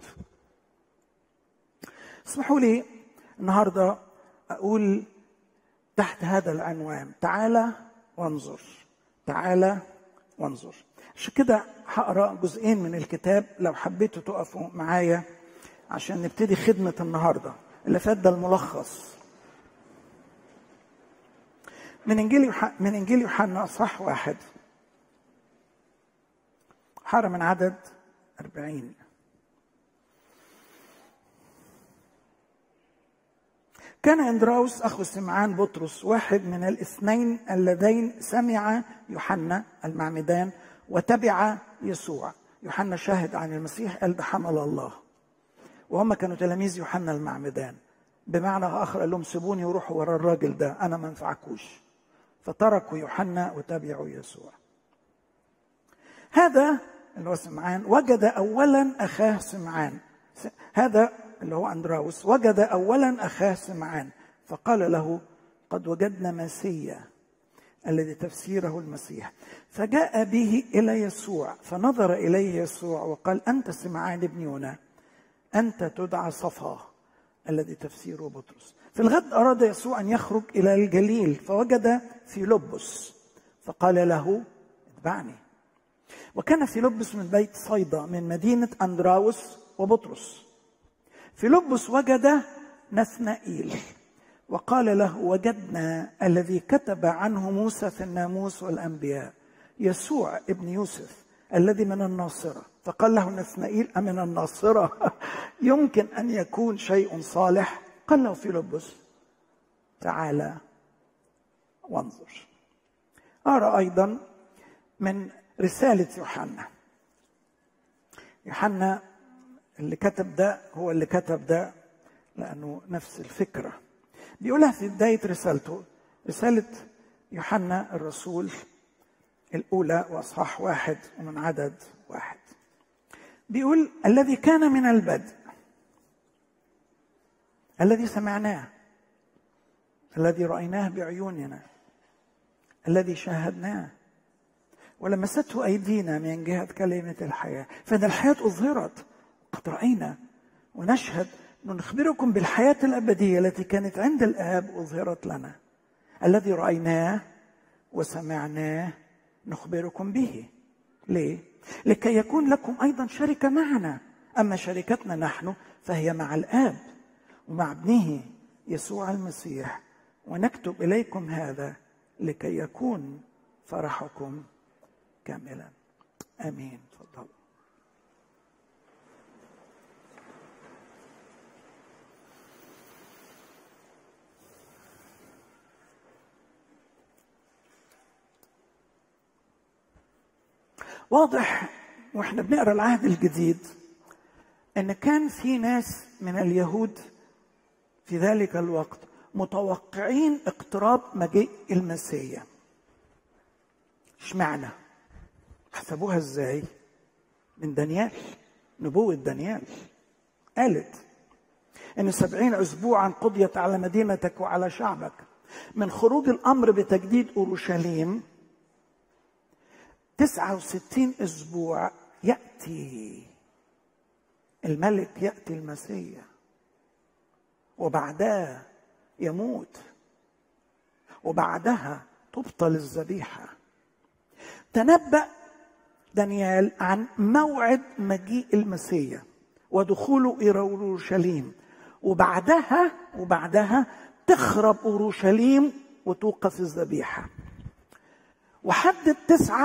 اسمحوا لي النهارده اقول تحت هذا العنوان: تعالى وانظر. تعالى وانظر. عشان كده هقرا جزئين من الكتاب لو حبيتوا تقفوا معايا عشان نبتدي خدمه النهارده. اللي فات ده الملخص من انجيل يوحنا اصحاح 1، حاره من عدد 40. كان اندراوس اخو سمعان بطرس واحد من الاثنين اللذين سمع يوحنا المعمدان وتبع يسوع. يوحنا شاهد عن المسيح، قال ده حمل الله، وهم كانوا تلاميذ يوحنا المعمدان. بمعنى اخر قال لهم سيبوني وروحوا ورا الراجل ده، انا ما انفعكوش. فتركوا يوحنا وتبعوا يسوع. هذا اللي هو سمعان وجد اولا اخاه سمعان، هذا اللي هو أندراوس وجد أولا أخاه سمعان فقال له: قد وجدنا مسيا الذي تفسيره المسيح. فجاء به إلى يسوع، فنظر إليه يسوع وقال: أنت سمعان ابن يونا، أنت تدعى صفا الذي تفسيره بطرس. في الغد أراد يسوع أن يخرج إلى الجليل، فوجد فيلبس فقال له: اتبعني. وكان فيلبس من بيت صيدا من مدينة أندراوس وبطرس. فيلبس وجد نثنائيل وقال له: وجدنا الذي كتب عنه موسى في الناموس والأنبياء، يسوع ابن يوسف الذي من الناصرة. فقال له نثنائيل: أمن الناصرة يمكن أن يكون شيء صالح؟ قال له فيلبس: تعالى وانظر. أرى أيضا من رسالة يوحنا اللي كتب ده هو اللي كتب ده، لأنه نفس الفكرة. بيقولها في بداية رسالته، رسالة يوحنا الرسول الأولى وأصحاح 1 ومن عدد 1. بيقول: الذي كان من البدء، الذي سمعناه، الذي رأيناه بعيوننا، الذي شاهدناه ولمسته أيدينا من جهة كلمة الحياة. فإن الحياة أظهرت، قد رأينا ونشهد، نخبركم بالحياة الأبدية التي كانت عند الآب أظهرت لنا. الذي رأيناه وسمعناه نخبركم به. ليه؟ لكي يكون لكم أيضا شركة معنا. أما شركتنا نحن فهي مع الآب ومع ابنه يسوع المسيح. ونكتب إليكم هذا لكي يكون فرحكم كاملا. آمين. تفضل. واضح واحنا بنقرا العهد الجديد ان كان في ناس من اليهود في ذلك الوقت متوقعين اقتراب مجيء المسيح. اشمعنى؟ حسبوها ازاي؟ من دانيال، نبوة دانيال قالت ان 70 اسبوعا قضيت على مدينتك وعلى شعبك. من خروج الامر بتجديد اورشليم 69 اسبوع ياتي الملك، ياتي المسيح، وبعدها يموت، وبعدها تبطل الذبيحه. تنبأ دانيال عن موعد مجيء المسيح ودخوله إلى أورشليم، وبعدها تخرب أورشليم وتوقف الذبيحة. وحدد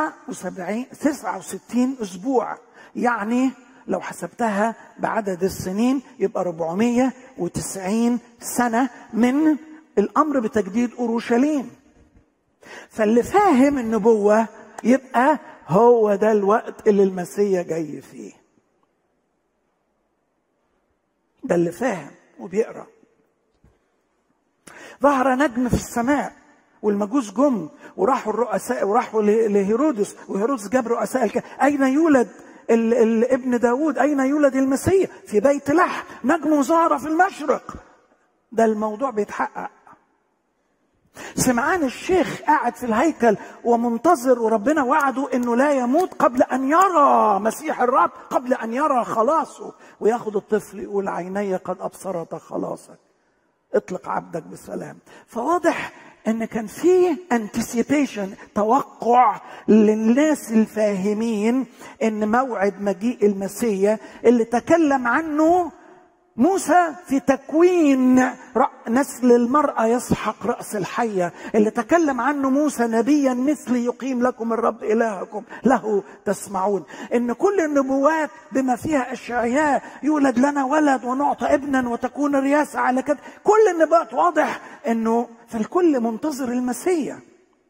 69 أسبوع، يعني لو حسبتها بعدد السنين يبقى 490 سنة من الأمر بتجديد أورشليم. فاللي فاهم النبوة يبقى هو ده الوقت اللي المسيح جاي فيه. ده اللي فاهم وبيقرأ. ظهر نجم في السماء والمجوس جم وراحوا الرؤساء وراحوا لهيرودس، وهيرودس جاب رؤساء أين يولد ابن داود؟ أين يولد المسيح؟ في بيت لحم، نجم ظهر في المشرق. ده الموضوع بيتحقق. سمعان الشيخ قاعد في الهيكل ومنتظر، وربنا وعده انه لا يموت قبل ان يرى مسيح الرب، قبل ان يرى خلاصه، وياخد الطفل يقول عيني قد ابصرت خلاصك، اطلق عبدك بسلام. فواضح ان كان في انتسيبيشن، توقع للناس الفاهمين ان موعد مجيء المسيح اللي تكلم عنه موسى في تكوين نسل المرأة يسحق رأس الحية، اللي تكلم عنه موسى نبيا مثلي يقيم لكم الرب إلهكم له تسمعون. إن كل النبوات بما فيها أشعياء يولد لنا ولد ونعطى ابنا وتكون الرياسة على كده، كل النبوات واضح إنه فالكل منتظر المسيح.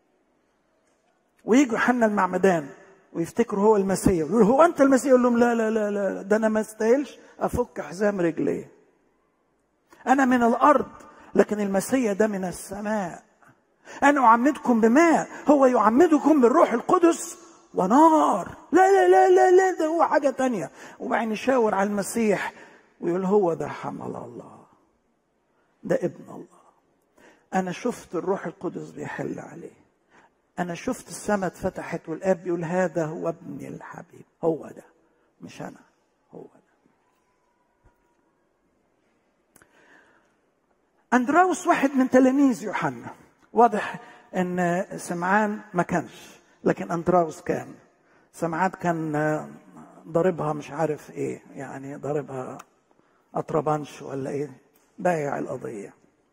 ويجي يوحنا المعمدان ويفتكروا هو المسيح، يقول هو أنت المسيح؟ يقول لهم لا لا لا لا، ده أنا ما استاهلش أفك حزام رجليه، أنا من الأرض لكن المسيح ده من السماء. أنا أعمدكم بماء، هو يعمدكم بالروح القدس ونار. لا لا لا لا لا، ده هو حاجة تانية. وبعدين يشاور على المسيح ويقول هو ده حمل الله، ده ابن الله. أنا شفت الروح القدس بيحل عليه، أنا شفت السماء اتفتحت والآب بيقول هذا هو ابني الحبيب. هو ده، مش أنا، هو ده. أندراوس واحد من تلاميذ يوحنا، واضح أن سمعان ما كانش، لكن أندراوس كان. سمعان كان ضاربها مش عارف إيه، يعني ضاربها أطربانش ولا إيه، بايع القضية.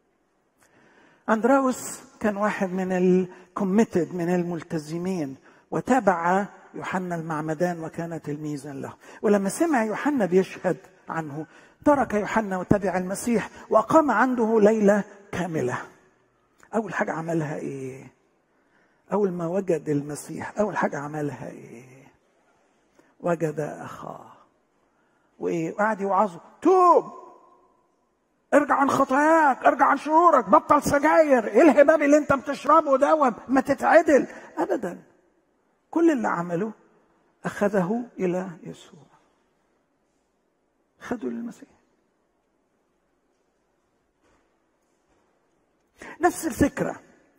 أندراوس كان واحد من الكوميتد، من الملتزمين، وتابع يوحنا المعمدان وكان تلميذا له. ولما سمع يوحنا بيشهد عنه ترك يوحنا وتبع المسيح وأقام عنده ليلة كاملة. أول حاجة عملها إيه؟ أول ما وجد المسيح أول حاجة عملها إيه؟ وجد أخاه وإيه؟ وقعد يوعظه توب، ارجع عن خطاياك، ارجع عن شرورك، بطل سجاير، ايه الهباب اللي انت بتشربه ده، ما تتعدل. ابدا، كل اللي عمله اخذه الى يسوع، خدوا للمسيح. نفس الفكره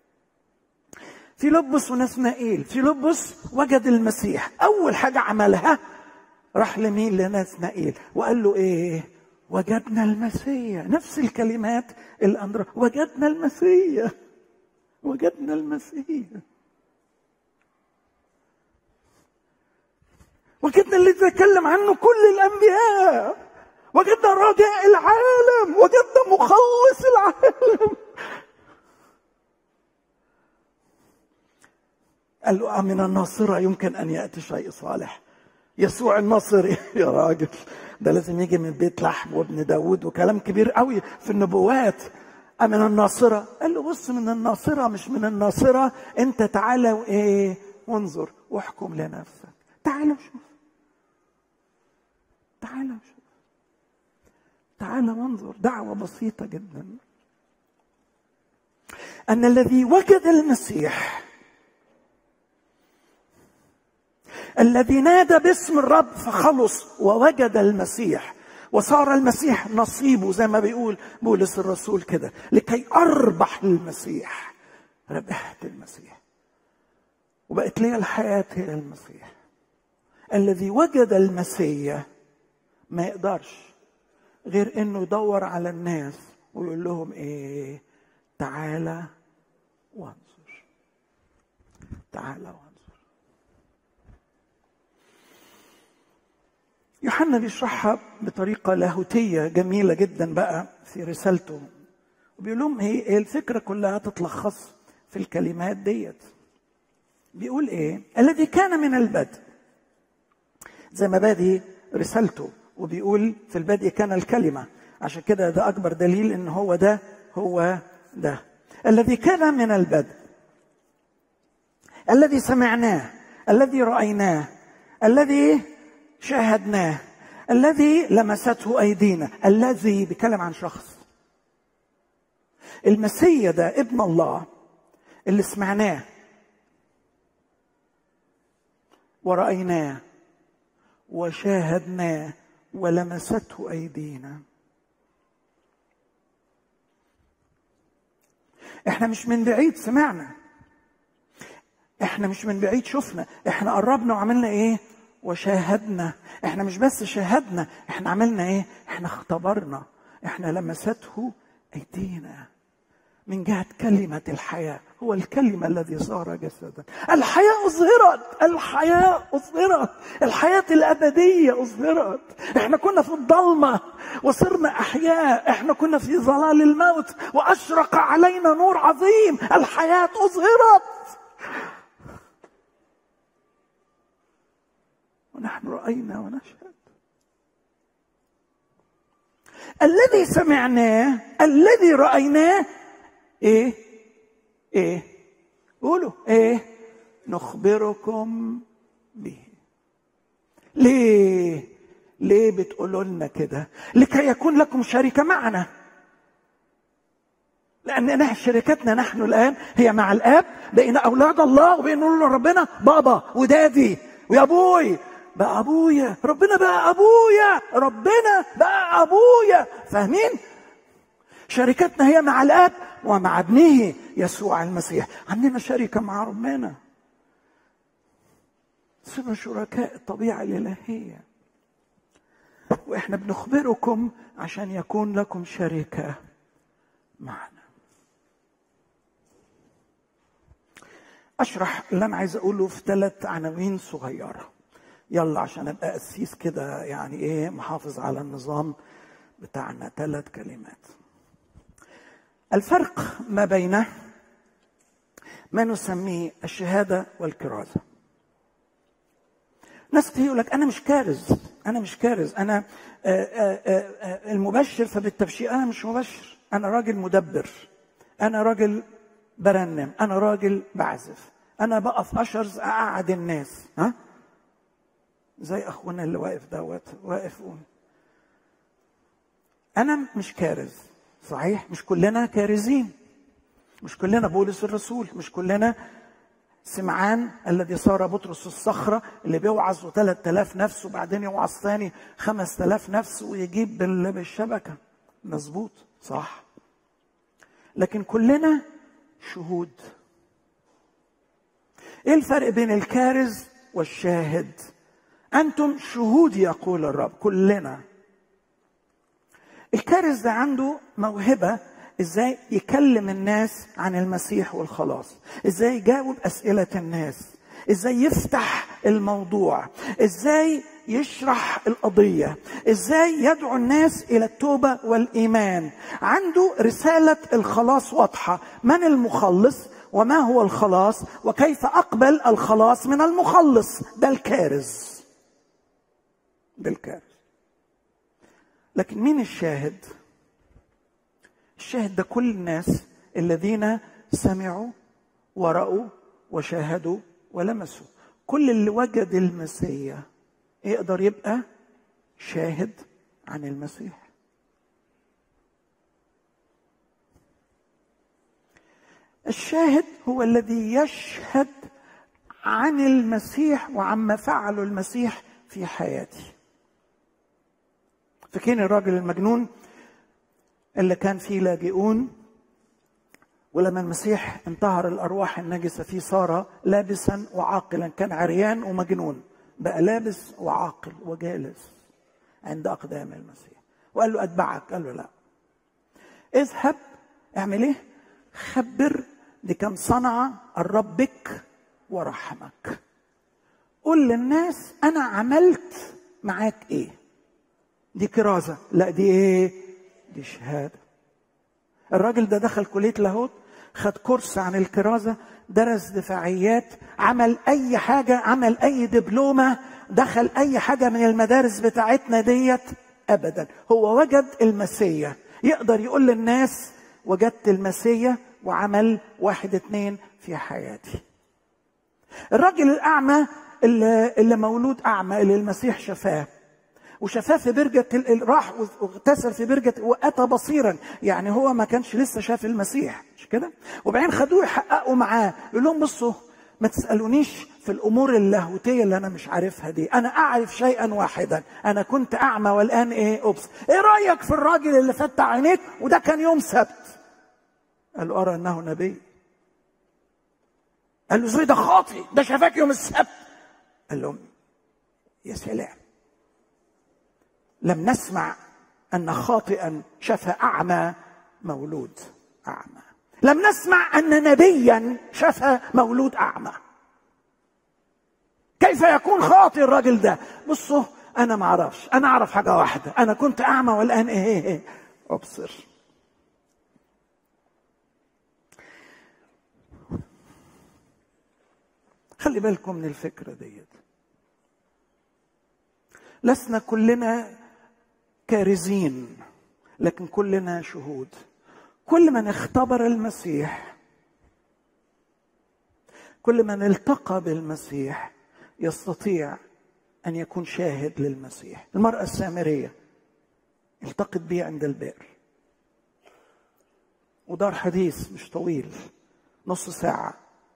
فيلبس ونثنائيل. فيلبس وجد المسيح، اول حاجه عملها راح لمين؟ لنثنائيل وقال له ايه؟ وجدنا المسيح. نفس الكلمات اللي وجدنا المسيح، وجدنا المسيح، وجدنا اللي تكلم عنه كل الانبياء، وجدنا رجاء العالم، وجدنا مخلص العالم. قال له من الناصرة يمكن ان ياتي شيء صالح. يسوع الناصري يا راجل، ده لازم يجي من بيت لحم وابن داود وكلام كبير قوي في النبوات. من الناصرة، قال له بص، من الناصرة مش من الناصرة، انت تعالى وايه وانظر واحكم لنفسك. تعالى وشوف، تعالى وشوف، تعالى وانظر. دعوة بسيطة جدا. أن الذي وجد المسيح، الذي نادى باسم الرب فخلص ووجد المسيح، وصار المسيح نصيبه زي ما بيقول بولس الرسول كده، لكي أربح المسيح. ربحت المسيح وبقت لي الحياة هي المسيح. الذي وجد المسيح ما يقدرش غير انه يدور على الناس ويقول لهم ايه؟ تعالى وانظر، تعالى وانظر. يوحنا بيشرحها بطريقة لاهوتية جميلة جدا بقى في رسالته، وبيقول لهم هي الفكرة كلها تتلخص في الكلمات ديت. بيقول ايه؟ الذي كان من البدء، زي ما بادي رسالته، وبيقول في البدء كان الكلمة، عشان كده ده أكبر دليل إن هو ده هو ده. الذي كان من البدء، الذي سمعناه، الذي رأيناه، الذي شاهدناه، الذي لمسته أيدينا. الذي بيتكلم عن شخص. المسيح ده ابن الله اللي سمعناه ورأيناه وشاهدناه ولمسته أيدينا. احنا مش من بعيد سمعنا، احنا مش من بعيد شفنا، احنا قربنا وعملنا ايه؟ وشاهدنا. احنا مش بس شاهدنا، احنا عملنا ايه؟ احنا اختبرنا، احنا لمسته ايدينا. من جهة كلمة الحياة، هو الكلمة الذي صار جسدا. الحياة أظهرت، الحياة أظهرت، الحياة الأبدية أظهرت. احنا كنا في الضلمة وصرنا أحياء، احنا كنا في ظلال الموت وأشرق علينا نور عظيم. الحياة أظهرت ونحن رأينا ونشهد. الذي سمعناه، الذي رأيناه، ايه قولوا ايه؟ نخبركم به. ليه بتقولوا لنا كده؟ لكي يكون لكم شركة معنا، لأن شركتنا نحن الآن هي مع الآب. بقينا أولاد الله وبنقول له ربنا بابا ودادي ويا أبوي. بقى أبويا، ربنا بقى أبويا، ربنا بقى أبويا. فاهمين؟ شركتنا هي مع الآب ومع ابنه يسوع المسيح. عندنا شركة مع ربنا، صرنا شركاء الطبيعة الإلهية. وإحنا بنخبركم عشان يكون لكم شركة معنا. أشرح اللي أنا عايز أقوله في 3 عناوين صغيرة، يلا عشان أبقى قسيس كده، يعني إيه، محافظ على النظام بتاعنا. 3 كلمات. الفرق ما بين ما نسميه الشهادة والكرازة. ناس كتير يقول لك أنا مش كارز، أنا مش كارز، أنا المبشر، فبالتبشير أنا مش مبشر، أنا راجل مدبر، أنا راجل برنم، أنا راجل بعزف، أنا بقف أشرز أقعد الناس. ها؟ زي أخونا اللي واقف دوت، واقف أنا مش كارز. صحيح، مش كلنا كارزين، مش كلنا بولس الرسول، مش كلنا سمعان الذي صار بطرس الصخرة اللي بيوعظ 3000 نفس وبعدين يوعظ ثاني 5000 نفس ويجيب بالشبكة. مظبوط، صح، لكن كلنا شهود. ايه الفرق بين الكارز والشاهد؟ أنتم شهود يقول الرب. كلنا. الكارز ده عنده موهبة ازاي يكلم الناس عن المسيح والخلاص، ازاي يجاوب أسئلة الناس، ازاي يفتح الموضوع، ازاي يشرح القضية، ازاي يدعو الناس إلى التوبة والإيمان. عنده رسالة الخلاص واضحة، من المخلص وما هو الخلاص وكيف أقبل الخلاص من المخلص. ده الكارز، ده الكارز. لكن مين الشاهد؟ الشاهد ده كل الناس الذين سمعوا ورأوا وشاهدوا ولمسوا. كل اللي وجد المسيح يقدر يبقى شاهد عن المسيح. الشاهد هو الذي يشهد عن المسيح وعما فعله المسيح في حياتي. فاكرين الراجل المجنون اللي كان فيه لاجئون، ولما المسيح انتهر الأرواح النجسة فيه صار لابسا وعاقلا. كان عريان ومجنون، بقى لابس وعاقل وجالس عند أقدام المسيح. وقال له أتبعك. قال له لا، اذهب اعمل ايه؟ خبر بكم صنع الرب بك ورحمك. قل للناس أنا عملت معاك ايه. دي كرازة؟ لا، دي ايه؟ دي شهادة. الراجل ده دخل كلية لاهوت، خد كورس عن الكرازة، درس دفاعيات، عمل أي حاجة، عمل أي دبلومة، دخل أي حاجة من المدارس بتاعتنا ديت؟ أبدا. هو وجد المسيح، يقدر يقول للناس وجدت المسيح وعمل 1 2 في حياتي. الراجل الأعمى اللي مولود أعمى اللي المسيح شفاه، وشافاه في برجة راح واغتسل في برجة وأتى بصيرا، يعني هو ما كانش لسه شاف المسيح، مش كده؟ وبعدين خدوه يحققوا معاه، يقول لهم بصوا ما تسألونيش في الأمور اللاهوتية اللي أنا مش عارفها دي، أنا أعرف شيئا واحدا، أنا كنت أعمى والآن أبصر. إيه رأيك في الراجل اللي فتح عينيك وده كان يوم سبت؟ قال له أرى أنه نبي. قال له إزاي ده خاطئ، ده شافك يوم السبت. قال لهم يا سلام، لم نسمع أن خاطئا شفى أعمى مولود أعمى، لم نسمع أن نبيا شفى مولود أعمى. كيف يكون خاطئ الراجل ده؟ بصوا أنا ما أعرفش، أنا أعرف حاجة واحدة، أنا كنت أعمى والآن أبصر. خلي بالكم من الفكرة ديت. لسنا كلنا كارزين، لكن كلنا شهود. كل من اختبر المسيح، كل من التقى بالمسيح يستطيع أن يكون شاهد للمسيح. المرأة السامرية التقت بيه عند البئر، ودار حديث مش طويل، نص ساعة.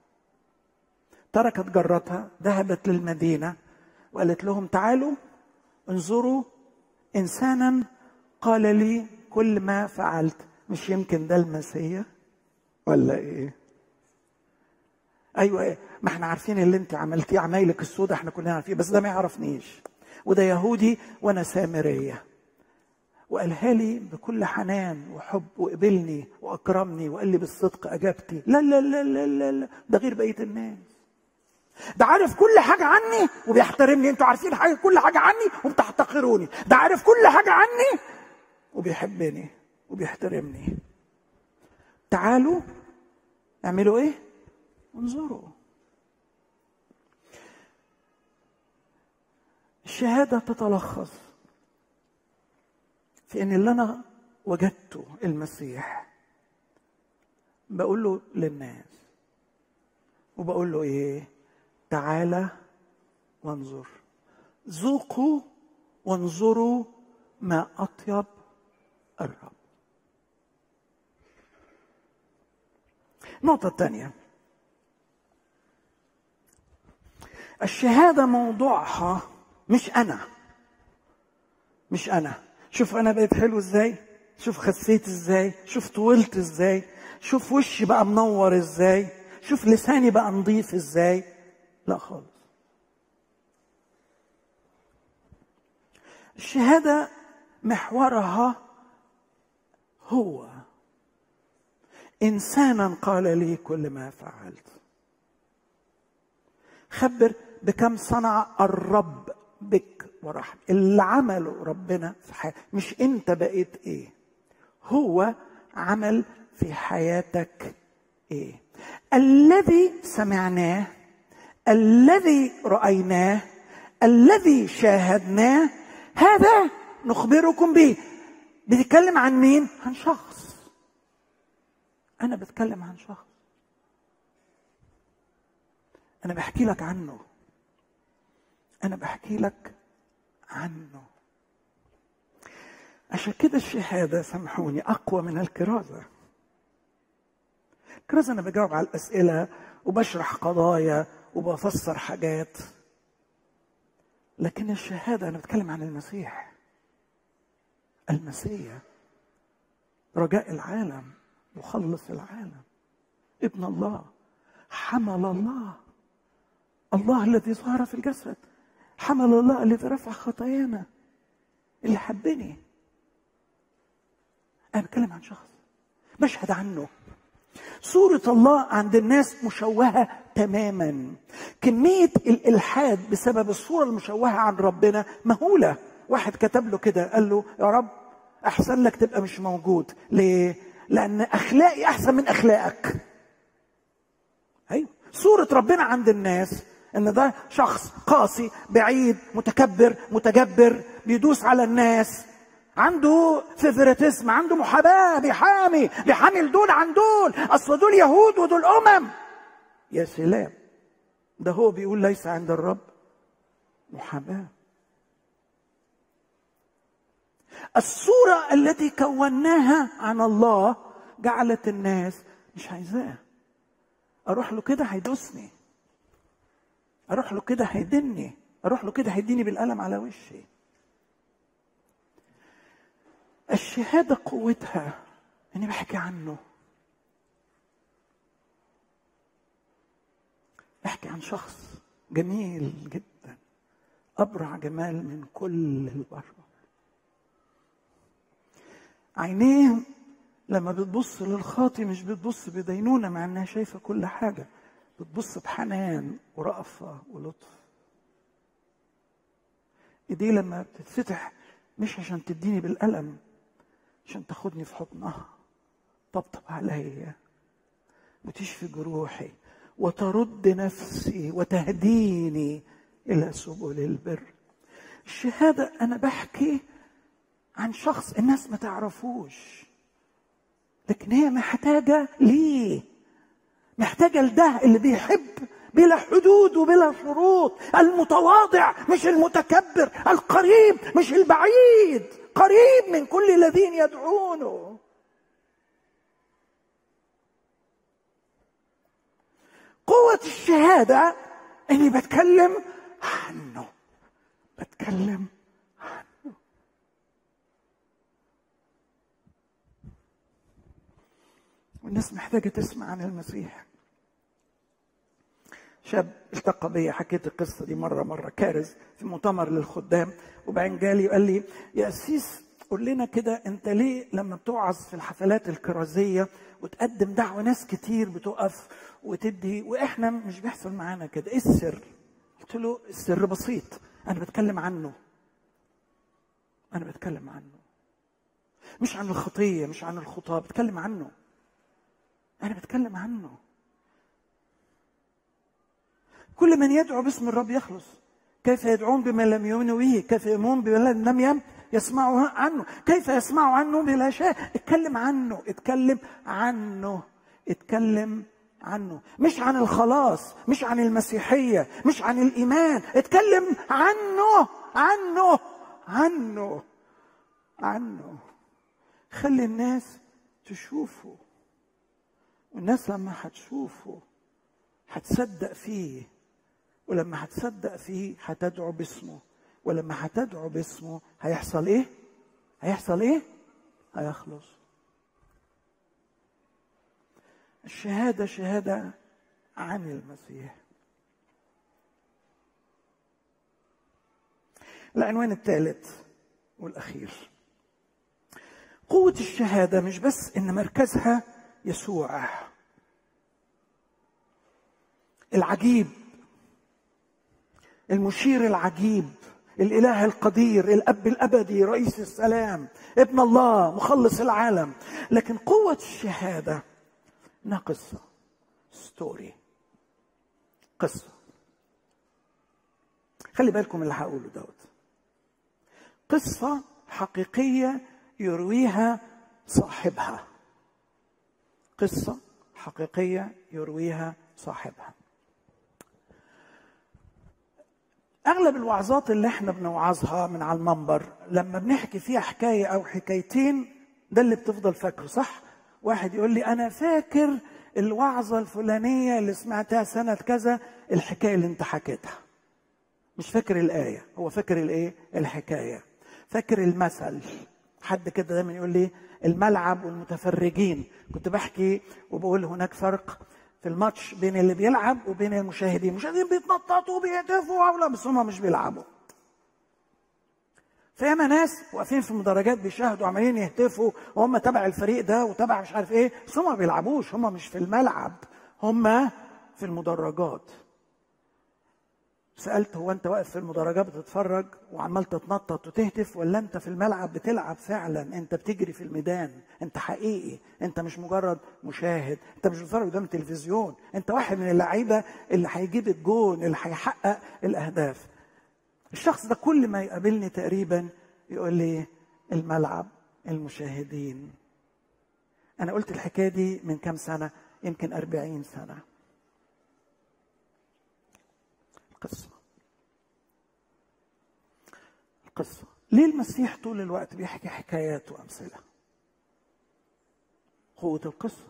تركت جرتها، ذهبت للمدينة وقالت لهم تعالوا انظروا إنسانا قال لي كل ما فعلت. مش يمكن ده المسيح ولا ايه؟ ايوه ايه، ما احنا عارفين اللي انت عملتيه، عمايلك السوداء احنا كلنا عارفين، بس ده ما يعرفنيش، وده يهودي وانا سامريه، وقالها لي بكل حنان وحب وقبلني واكرمني وقال لي بالصدق اجابتي. لا لا لا لا لا، ده غير بقيه الناس، ده عارف كل حاجه عني وبيحترمني. انتوا عارفين حاجه كل حاجه عني وبتحتقروني، ده عارف كل حاجه عني وبيحبني وبيحترمني. تعالوا اعملوا ايه؟ انظروا. الشهاده تتلخص في ان اللي انا وجدته المسيح بقول له للناس، وبقول له ايه؟ تعالى وانظر، ذوقوا وانظروا ما اطيب الرب. النقطة الثانية، الشهادة موضوعها مش أنا. شوف أنا بقيت حلو إزاي، شوف خسيت إزاي، شوف طولت إزاي، شوف وشي بقى منور إزاي، شوف لساني بقى نظيف إزاي. لا خالص. الشهادة محورها هو إنسانا قال لي كل ما فعلت. خبر بكم صنع الرب بك ورحم. اللي عمله ربنا في حياتك، مش انت بقيت ايه، هو عمل في حياتك ايه. الذي سمعناه، الذي رأيناه، الذي شاهدناه، هذا نخبركم به. بتتكلم عن مين؟ عن شخص. أنا بتكلم عن شخص، أنا بحكي لك عنه، أنا بحكي لك عنه. عشان كده الشهادة سامحوني أقوى من الكرازة. الكرازة أنا بجاوب على الأسئلة وبشرح قضايا وبفسر حاجات، لكن الشهادة أنا بتكلم عن المسيح، المسيح رجاء العالم، مخلص العالم، ابن الله، حمل الله، الله الذي ظهر في الجسد، حمل الله الذي رفع خطايانا، اللي حبني. أنا بتكلم عن شخص، بشهد عنه. صورة الله عند الناس مشوهة تماما. كمية الإلحاد بسبب الصورة المشوهة عن ربنا مهولة. واحد كتب له كده، قال له يا رب أحسن لك تبقى مش موجود. ليه؟ لأن أخلاقي أحسن من أخلاقك. أيوة، صورة ربنا عند الناس إن ده شخص قاسي، بعيد، متكبر، متجبر، بيدوس على الناس، عنده فيفوريتيزم، عنده محاباة، بيحامي دول عن دول، أصل دول يهود ودول أمم. يا سلام، ده هو بيقول ليس عند الرب محاباة. الصورة التي كوناها عن الله جعلت الناس مش عايزاه. اروح له كده هيدوسني، اروح له كده هيدني، اروح له كده هيديني بالقلم على وشي. الشهادة قوتها اني بحكي عنه، بحكي عن شخص جميل جدا، أبرع جمال من كل البشر. عينيه لما بتبص للخاطي مش بتبص بدينونة مع انها شايفة كل حاجة، بتبص بحنان ورأفة ولطف. ايديه لما بتتفتح مش عشان تديني بالقلم، عشان تاخدني في حضنها، طبطب عليا وتشفي جروحي وترد نفسي وتهديني إلى سبل البر. الشهادة أنا بحكي عن شخص الناس ما تعرفوش، لكن هي محتاجة ليه، محتاجة لده اللي بيحب بلا حدود وبلا شروط، المتواضع مش المتكبر، القريب مش البعيد، قريب من كل الذين يدعونه. قوة الشهادة اني بتكلم عنه، بتكلم عنه. والناس محتاجة تسمع عن المسيح. شاب التقى بي، حكيت القصة دي مرة كارز في مؤتمر للخدام، وبعدين جالي وقال لي يا قسيس قول لنا كده انت ليه لما بتوعظ في الحفلات الكرازية وتقدم دعوة ناس كتير بتقف وتدي واحنا مش بيحصل معانا كده، ايه السر؟ قلت له السر بسيط، انا بتكلم عنه، انا بتكلم عنه، مش عن الخطية، مش عن الخطاة، بتكلم عنه، انا بتكلم عنه. كل من يدعو باسم الرب يخلص. كيف يدعون بما لم يؤمنوا به؟ كيف يؤمنون بما لم يسمعوا عنه؟ كيف يسمعوا عنه بلا شيء؟ اتكلم عنه، اتكلم عنه، اتكلم عنه، مش عن الخلاص، مش عن المسيحية، مش عن الإيمان، اتكلم عنه عنه عنه عنه. خلي الناس تشوفه، والناس لما هتشوفه هتصدق فيه، ولما هتصدق فيه هتدعو باسمه، ولما هتدعو باسمه هيحصل ايه؟ هيحصل ايه؟ هيخلص. الشهادة شهادة عن المسيح. العنوان الثالث والأخير، قوة الشهادة مش بس إن مركزها يسوع العجيب، المشير العجيب، الإله القدير، الأب الأبدي، رئيس السلام، ابن الله، مخلص العالم، لكن قوة الشهادة إنها قصة، ستوري، قصة. خلي بالكم اللي هقوله دوت، قصة حقيقية يرويها صاحبها، قصة حقيقية يرويها صاحبها. أغلب الوعظات اللي احنا بنوعظها من على المنبر لما بنحكي فيها حكاية أو حكايتين ده اللي بتفضل فاكره، صح؟ واحد يقول لي أنا فاكر الوعظة الفلانية اللي سمعتها سنة كذا، الحكاية اللي انت حكيتها. مش فاكر الآية، هو فاكر الإيه؟ الحكاية. فاكر المثل. حد كده دايما يقول لي الملعب والمتفرجين. كنت بحكي وبقول هناك فرق في الماتش بين اللي بيلعب وبين المشاهدين. المشاهدين بيتنططوا وبيهتفوا ولا بس هم مش بيلعبوا. فياما ناس واقفين في المدرجات بيشاهدوا عمالين يهتفوا وهم تبع الفريق ده وتبع مش عارف ايه، بس هم ما بيلعبوش، هم مش في الملعب، هم في المدرجات. سألت هو انت واقف في المدرجات بتتفرج وعمال تتنطط وتهتف، ولا انت في الملعب بتلعب فعلا؟ انت بتجري في الميدان، انت حقيقي، انت مش مجرد مشاهد، انت مش بتتفرج قدام التلفزيون، انت واحد من اللعيبه اللي هيجيب الجون، اللي هيحقق الاهداف. الشخص ده كل ما يقابلني تقريبا يقول لي الملعب، المشاهدين. انا قلت الحكايه دي من كام سنه، يمكن 40 سنه. القصة ليه المسيح طول الوقت بيحكي حكايات وأمثلة؟ قوة القصة.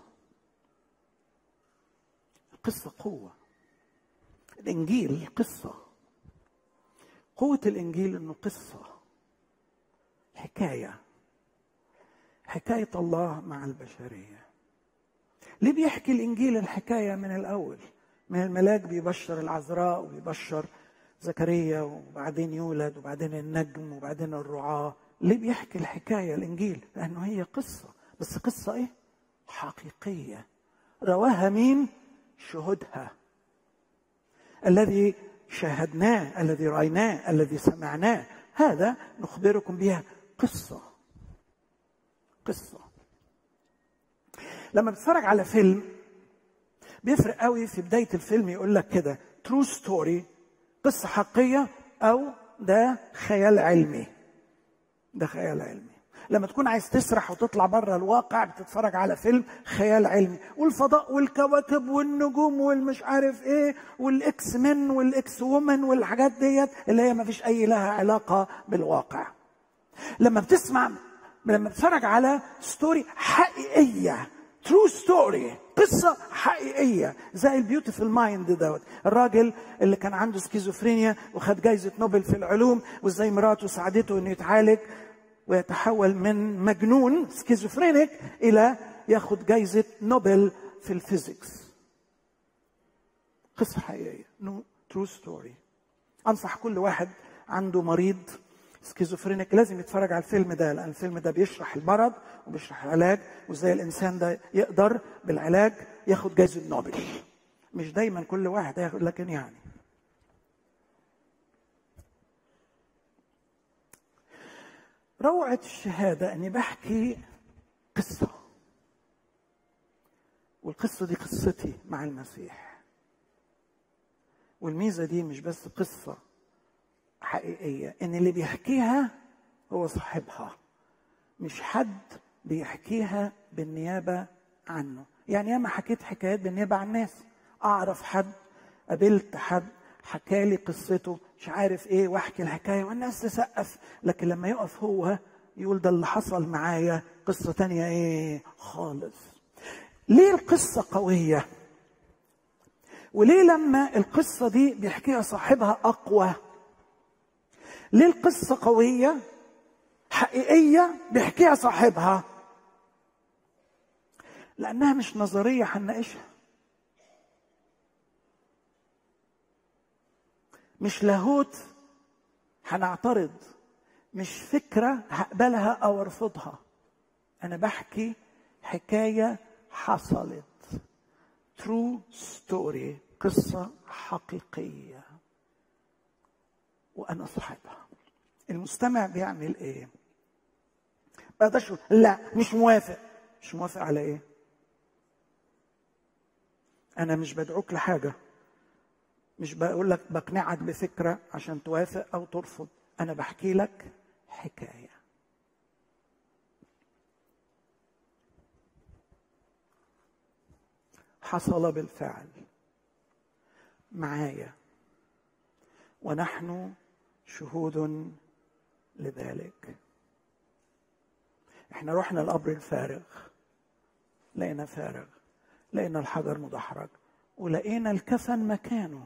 القصة قوة. الإنجيل قصة. قوة الإنجيل إنه قصة، حكاية الله مع البشرية. ليه بيحكي الإنجيل الحكاية من الأول؟ من الملاك بيبشر العذراء وبيبشر زكريا وبعدين يولد وبعدين النجم وبعدين الرعاة. ليه بيحكي الحكاية الإنجيل؟ لأنه هي قصة، بس قصة إيه؟ حقيقية. رواها مين؟ شهودها. الذي شاهدناه، الذي رأيناه، الذي سمعناه، هذا نخبركم بها قصة. قصة. لما بتتفرج على فيلم بيفرق قوي في بداية الفيلم، يقول لك كده true story، قصة حقيقية، أو ده خيال علمي. ده خيال علمي. لما تكون عايز تسرح وتطلع بره الواقع بتتفرج على فيلم خيال علمي، والفضاء والكواكب والنجوم والمش عارف ايه والاكس من والاكس وومن والحاجات ديت اللي هي ما فيش اي لها علاقة بالواقع. لما بتتفرج على ستوري حقيقية، ترو ستوري، قصة حقيقية، زي البيوتيفul مايند دوت، الراجل اللي كان عنده سكيزوفرينيا وخد جايزة نوبل في العلوم، وازاي مراته ساعدته انه يتعالج ويتحول من مجنون سكيزوفرينيك الى ياخد جايزة نوبل في الفيزيكس. قصة حقيقية، ترو ستوري. انصح كل واحد عنده مريض سكيزوفرينيك لازم يتفرج على الفيلم ده، لان الفيلم ده بيشرح المرض وبيشرح العلاج وازاي الانسان ده يقدر بالعلاج ياخد جائزة نوبل. مش دايما كل واحد هياخد، لكن يعني. روعة الشهادة اني بحكي قصة، والقصة دي قصتي مع المسيح. والميزة دي مش بس قصة حقيقية، ان اللي بيحكيها هو صاحبها، مش حد بيحكيها بالنيابة عنه. يعني ياما حكيت حكايات بالنيابة عن الناس. اعرف حد، قابلت حد حكالي قصته مش عارف ايه، واحكي الحكاية والناس تسقف، لكن لما يقف هو يقول ده اللي حصل معايا قصة تانية ايه خالص. ليه القصة قوية؟ وليه لما القصة دي بيحكيها صاحبها أقوى؟ ليه القصة قوية حقيقية بيحكيها صاحبها؟ لأنها مش نظرية هنناقشها، مش لاهوت هنعترض، مش فكرة هقبلها أو أرفضها. أنا بحكي حكاية حصلت، true story، قصة حقيقية، وأنا صاحبها. المستمع بيعمل إيه؟ بقدرش لا مش موافق. مش موافق على إيه؟ أنا مش بدعوك لحاجة، مش بقول لك بقنعك بفكرة عشان توافق أو ترفض. أنا بحكي لك حكاية. حصل بالفعل معايا ونحن شهود لذلك. احنا رحنا القبر الفارغ، لقينا فارغ، لقينا الحجر مدحرج، ولقينا الكفن مكانه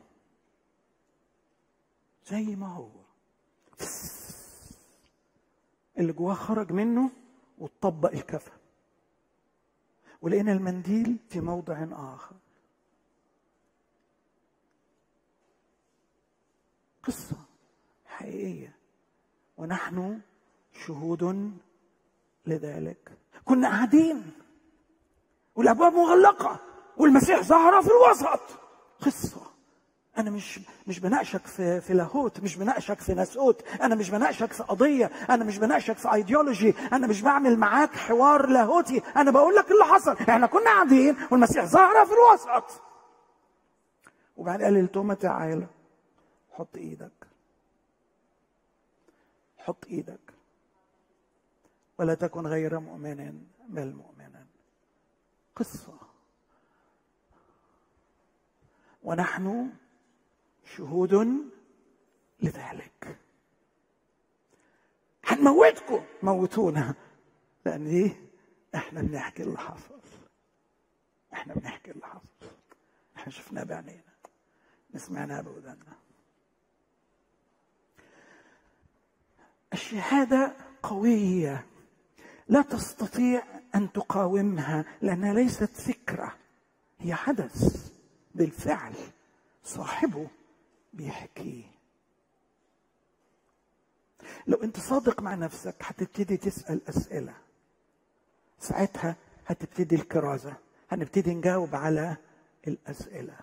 زي ما هو، اللي جواه خرج منه واتطبق الكفن، ولقينا المنديل في موضع آخر. قصة حقيقية ونحن شهود لذلك. كنا قاعدين والأبواب مغلقة والمسيح ظهر في الوسط. قصة. أنا مش بناقشك في لاهوت، مش بناقشك في ناسوت، أنا مش بناقشك في قضية، أنا مش بناقشك في أيديولوجي، أنا مش بعمل معاك حوار لاهوتي، أنا بقول لك اللي حصل. إحنا كنا قاعدين والمسيح ظهر في الوسط. وبعدين قال لتوما تعالى حط إيدك، حط إيدك، ولا تكن غير مؤمن بل مؤمنا. قصة. ونحن شهود لذلك. هنموتكم، موتونا، لان دي احنا بنحكي اللي حصل. احنا بنحكي اللي حصل، احنا شفناه بعينينا، سمعناه بوداننا. الشهاده قويه لا تستطيع ان تقاومها، لانها ليست فكره، هي حدث بالفعل صاحبه بيحكيه. لو انت صادق مع نفسك هتبتدي تسأل أسئلة، ساعتها هتبتدي الكرازة، هنبتدي نجاوب على الأسئلة.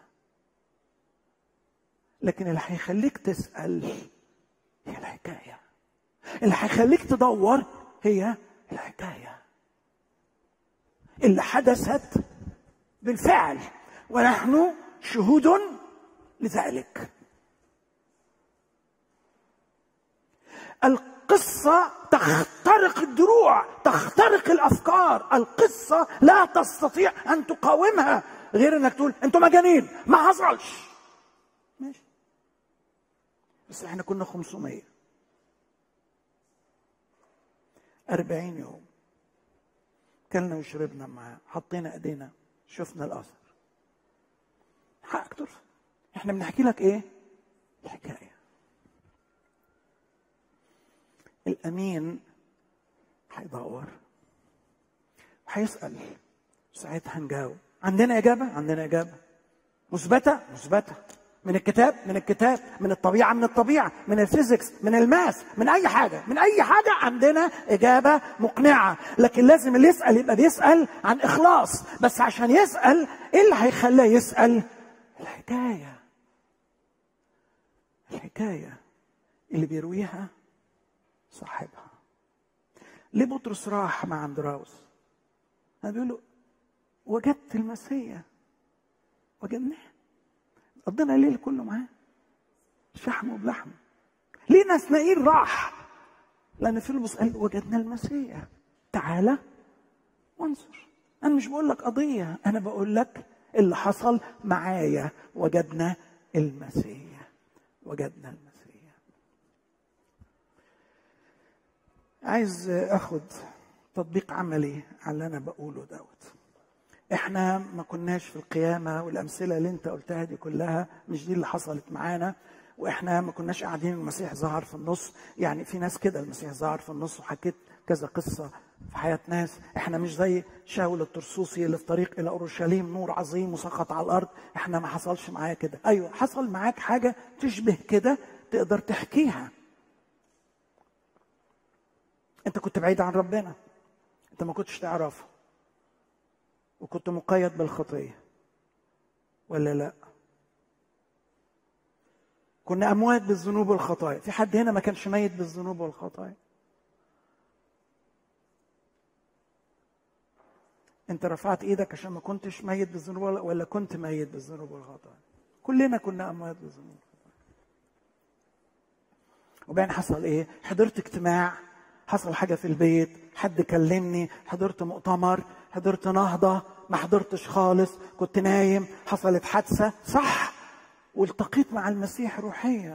لكن اللي هيخليك تسأل هي الحكاية، اللي هيخليك تدور هي الحكاية اللي حدثت بالفعل، ونحن شهود لذلك. القصة تخترق الدروع، تخترق الأفكار. القصة لا تستطيع أن تقاومها غير أنك تقول أنتوا مجانين، ما حصلش. ماشي، بس احنا كنا 500 40 يوم كلنا وشربنا معاه، حطينا ايدينا، شفنا الاثر. حقك ترفض، احنا بنحكي لك ايه؟ الحكايه. الامين هيدور وهيسال، ساعتها هنجاوب. عندنا اجابه، عندنا اجابه مثبته، مثبته من الكتاب، من الكتاب، من الطبيعه، من الطبيعه، من الفيزيكس، من الماس، من اي حاجه، من اي حاجه عندنا اجابه مقنعه. لكن لازم اللي يسال يبقى بيسال عن اخلاص. بس عشان يسال، ايه اللي هيخليه يسال؟ الحكايه. الحكايه اللي بيرويها صاحبها. ليه بطرس راح مع اندراوس؟ انا بيقول له وجدت المسيح، وجدناه، قضينا الليل كله معاه شحمه بلحمه. ليه نثنائيل راح؟ لان فيلبس قال وجدنا المسيح، تعالى وانظر. انا مش بقول لك قضيه، انا بقول لك اللي حصل معايا. وجدنا المسيح، وجدنا المسيح. عايز اخد تطبيق عملي على اللي انا بقوله دوت. احنا ما كناش في القيامه، والامثله اللي انت قلتها دي كلها مش دي اللي حصلت معانا. واحنا ما كناش قاعدين المسيح ظهر في النص. يعني في ناس كده المسيح ظهر في النص، وحكيت كذا قصه في حياه ناس. احنا مش زي شاول الطرسوسي اللي في طريق الى اورشليم نور عظيم وسقط على الارض. احنا ما حصلش معايا كده. ايوه حصل معاك حاجه تشبه كده، تقدر تحكيها. انت كنت بعيد عن ربنا، انت ما كنتش تعرفه، وكنت مقيد بالخطيه، ولا لا؟ كنا اموات بالذنوب والخطايا. في حد هنا ما كانش ميت بالذنوب والخطايا؟ انت رفعت ايدك عشان ما كنتش ميت بالذنوب، ولا كنت ميت بالذنوب والخطايا؟ كلنا كنا اموات بالذنوب والخطايا. وبعدين حصل ايه؟ حضرت اجتماع، حصل حاجه في البيت، حد كلمني، حضرت مؤتمر، حضرت نهضه، ما حضرتش خالص، كنت نايم، حصلت حادثه، صح، والتقيت مع المسيح روحيا،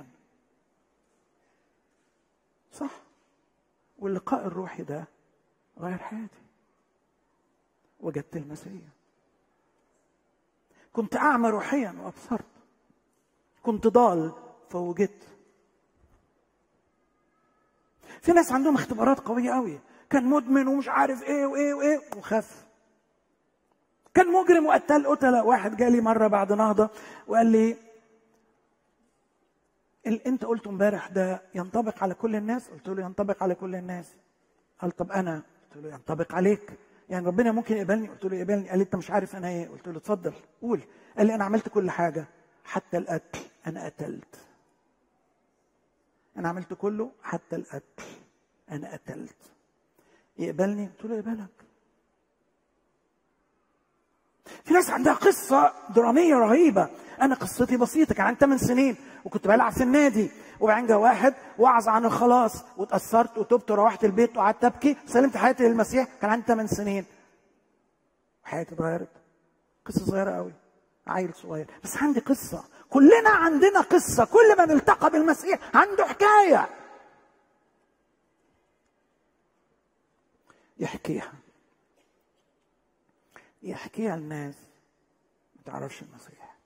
صح، واللقاء الروحي ده غير حياتي. وجدت المسيح. كنت اعمى روحيا وابصرت، كنت ضال فوجدت. في ناس عندهم اختبارات قويه قوي، كان مدمن ومش عارف ايه وايه وايه وخف. كان مجرم وقتل قتله. واحد جالي مره بعد نهضه وقال لي اللي انت قلته امبارح ده ينطبق على كل الناس؟ قلت له ينطبق على كل الناس. قال طب انا؟ قلت له ينطبق عليك، يعني ربنا ممكن يقبلني؟ قلت له يقبلني. قال لي انت مش عارف انا ايه؟ قلت له اتفضل قول. قال لي انا عملت كل حاجه حتى القتل، انا قتلت. انا عملت كله حتى القتل، انا قتلت. يقبلني؟ قلت له يقبلك. في ناس عندها قصه دراميه رهيبه. انا قصتي بسيطه، كان عندي 8 سنين وكنت بلعب في النادي، وبعدين جه واحد وعظ عن الخلاص واتاثرت وتبت وروحت البيت وقعدت ابكي، سلمت حياتي للمسيح. كان عندي 8 سنين وحياتي اتغيرت. قصه صغيره قوي، عيل صغير، بس عندي قصه. كلنا عندنا قصه، كل من التقى بالمسيح عنده حكايه. يحكيها للناس ما تعرفش المسيح.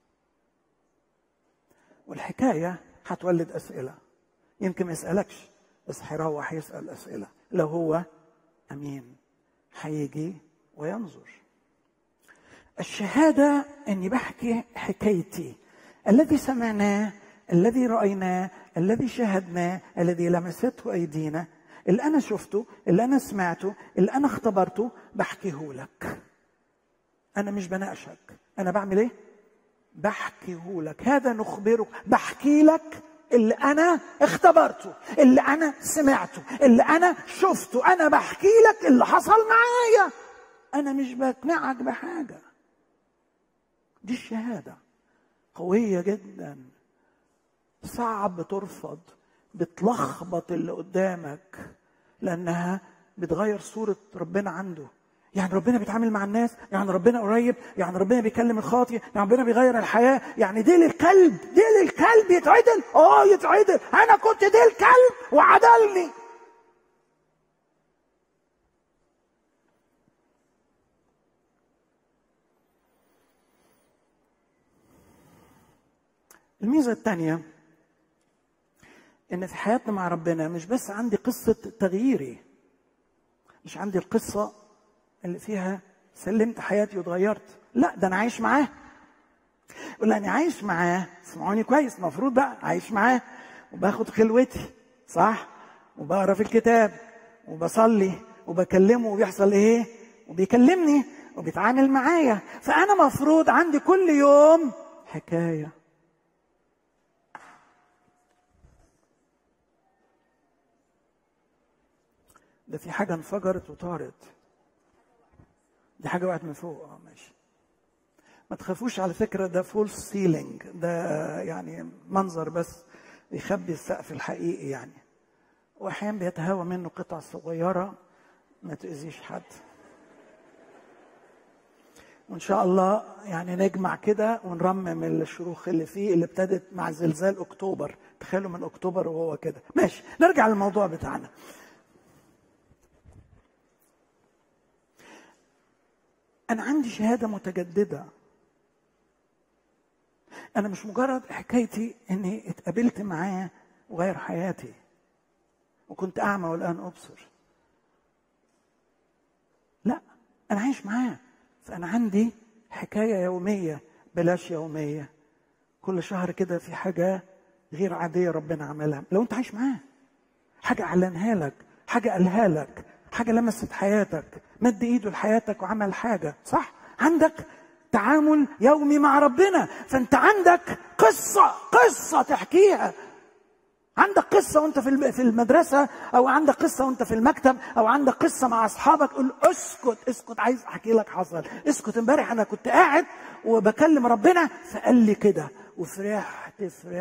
والحكاية هتولد أسئلة، يمكن ما يسألكش بس هيروح يسأل أسئلة. لو هو أمين هيجي وينظر. الشهادة أني بحكي حكايتي، الذي سمعناه، الذي رأيناه، الذي شاهدناه، الذي لمسته أيدينا، اللي أنا شفته، اللي أنا سمعته، اللي أنا اختبرته، بحكيه لك. أنا مش بناقشك، أنا بعمل إيه؟ بحكيه لك. هذا نخبرك، بحكي لك اللي أنا اختبرته، اللي أنا سمعته، اللي أنا شفته. أنا بحكي لك اللي حصل معايا، أنا مش بقنعك بحاجة. دي الشهادة قوية جدا، صعب ترفض، بتلخبط اللي قدامك لأنها بتغير صورة ربنا عنده. يعني ربنا بيتعامل مع الناس، يعني ربنا قريب، يعني ربنا بيكلم الخاطئ، يعني ربنا بيغير الحياة، يعني ديل الكلب يتعدل. يتعدل. أنا كنت ديل كلب وعدلني. الميزة الثانية إن في حياتنا مع ربنا مش بس عندي قصة تغييري، مش عندي القصة اللي فيها سلمت حياتي وتغيرت، لا، ده أنا عايش معاه. يقول أنا عايش معاه، اسمعوني كويس، المفروض بقى عايش معاه وباخد خلوتي، صح؟ وبقرا في الكتاب وبصلي وبكلمه وبيحصل إيه؟ وبيكلمني وبيتعامل معايا. فأنا مفروض عندي كل يوم حكاية. ده في حاجة انفجرت وطارت، دي حاجة وقعت من فوق. ماشي، ما تخافوش على فكرة، ده فول سيلينج، ده يعني منظر بس يخبي السقف الحقيقي يعني، وأحيانا بيتهوى منه قطع صغيرة ما تأذيش حد. وإن شاء الله يعني نجمع كده ونرمم الشروخ اللي فيه، اللي ابتدت مع زلزال أكتوبر. تخيلوا من أكتوبر وهو كده. ماشي، نرجع للموضوع بتاعنا. أنا عندي شهادة متجددة. أنا مش مجرد حكايتي إني اتقابلت معاه وغير حياتي وكنت أعمى والآن أبصر. لا، أنا عايش معاه، فأنا عندي حكاية يومية، بلاش يومية، كل شهر كده في حاجة غير عادية ربنا عملها. لو أنت عايش معاه، حاجة أعلنها لك، حاجة قالها لك، حاجة لمست حياتك، مد إيده لحياتك وعمل حاجة، صح؟ عندك تعامل يومي مع ربنا، فأنت عندك قصة تحكيها. عندك قصة وأنت في المدرسة، أو عندك قصة وأنت في المكتب، أو عندك قصة مع أصحابك. قل اسكت، عايز أحكي لك حصل. اسكت، امبارح أنا كنت قاعد وبكلم ربنا فقال لي كده وفرحت.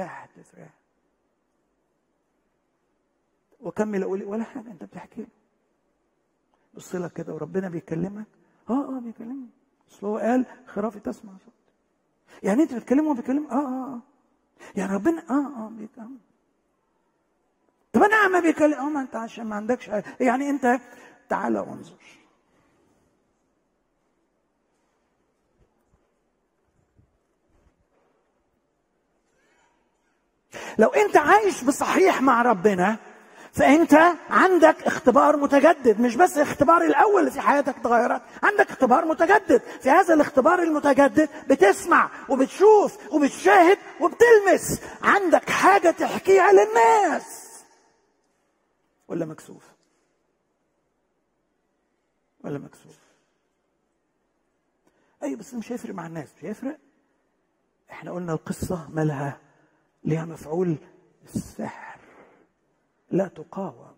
وكمل أقول ولا حاجة، أنت بتحكي. بص لك كده وربنا بيكلمك. بيكلمك، اصل هو قال خرافي تسمع صوت. يعني انت بتكلمه وبيكلم. يعني ربنا بيكلم. طب انا ما بيكلم. ما انت عشان ما عندكش يعني انت تعالى وانظر. لو انت عايش بصحيح مع ربنا فأنت عندك اختبار متجدد. مش بس اختبار الأول اللي في حياتك اتغيرت، عندك اختبار متجدد. في هذا الاختبار المتجدد بتسمع وبتشوف وبتشاهد وبتلمس. عندك حاجة تحكيها للناس. ولا مكسوف؟ أي بس مش هيفرق مع الناس، مش هيفرق. احنا قلنا القصة مالها ليها مفعول السحر، لا تقاوم.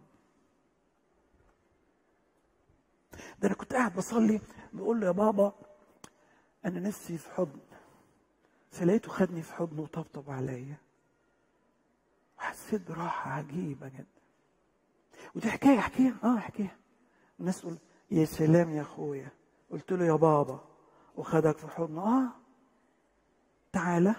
ده أنا كنت قاعد بصلي بقول له يا بابا أنا نفسي في حضن، فلقيته خدني في حضنه وطبطب عليا وحسيت براحة عجيبة جدا. ودي حكاية أحكيها. الناس تقول يا سلام يا أخويا. قلت له يا بابا وخدك في حضنه. تعالى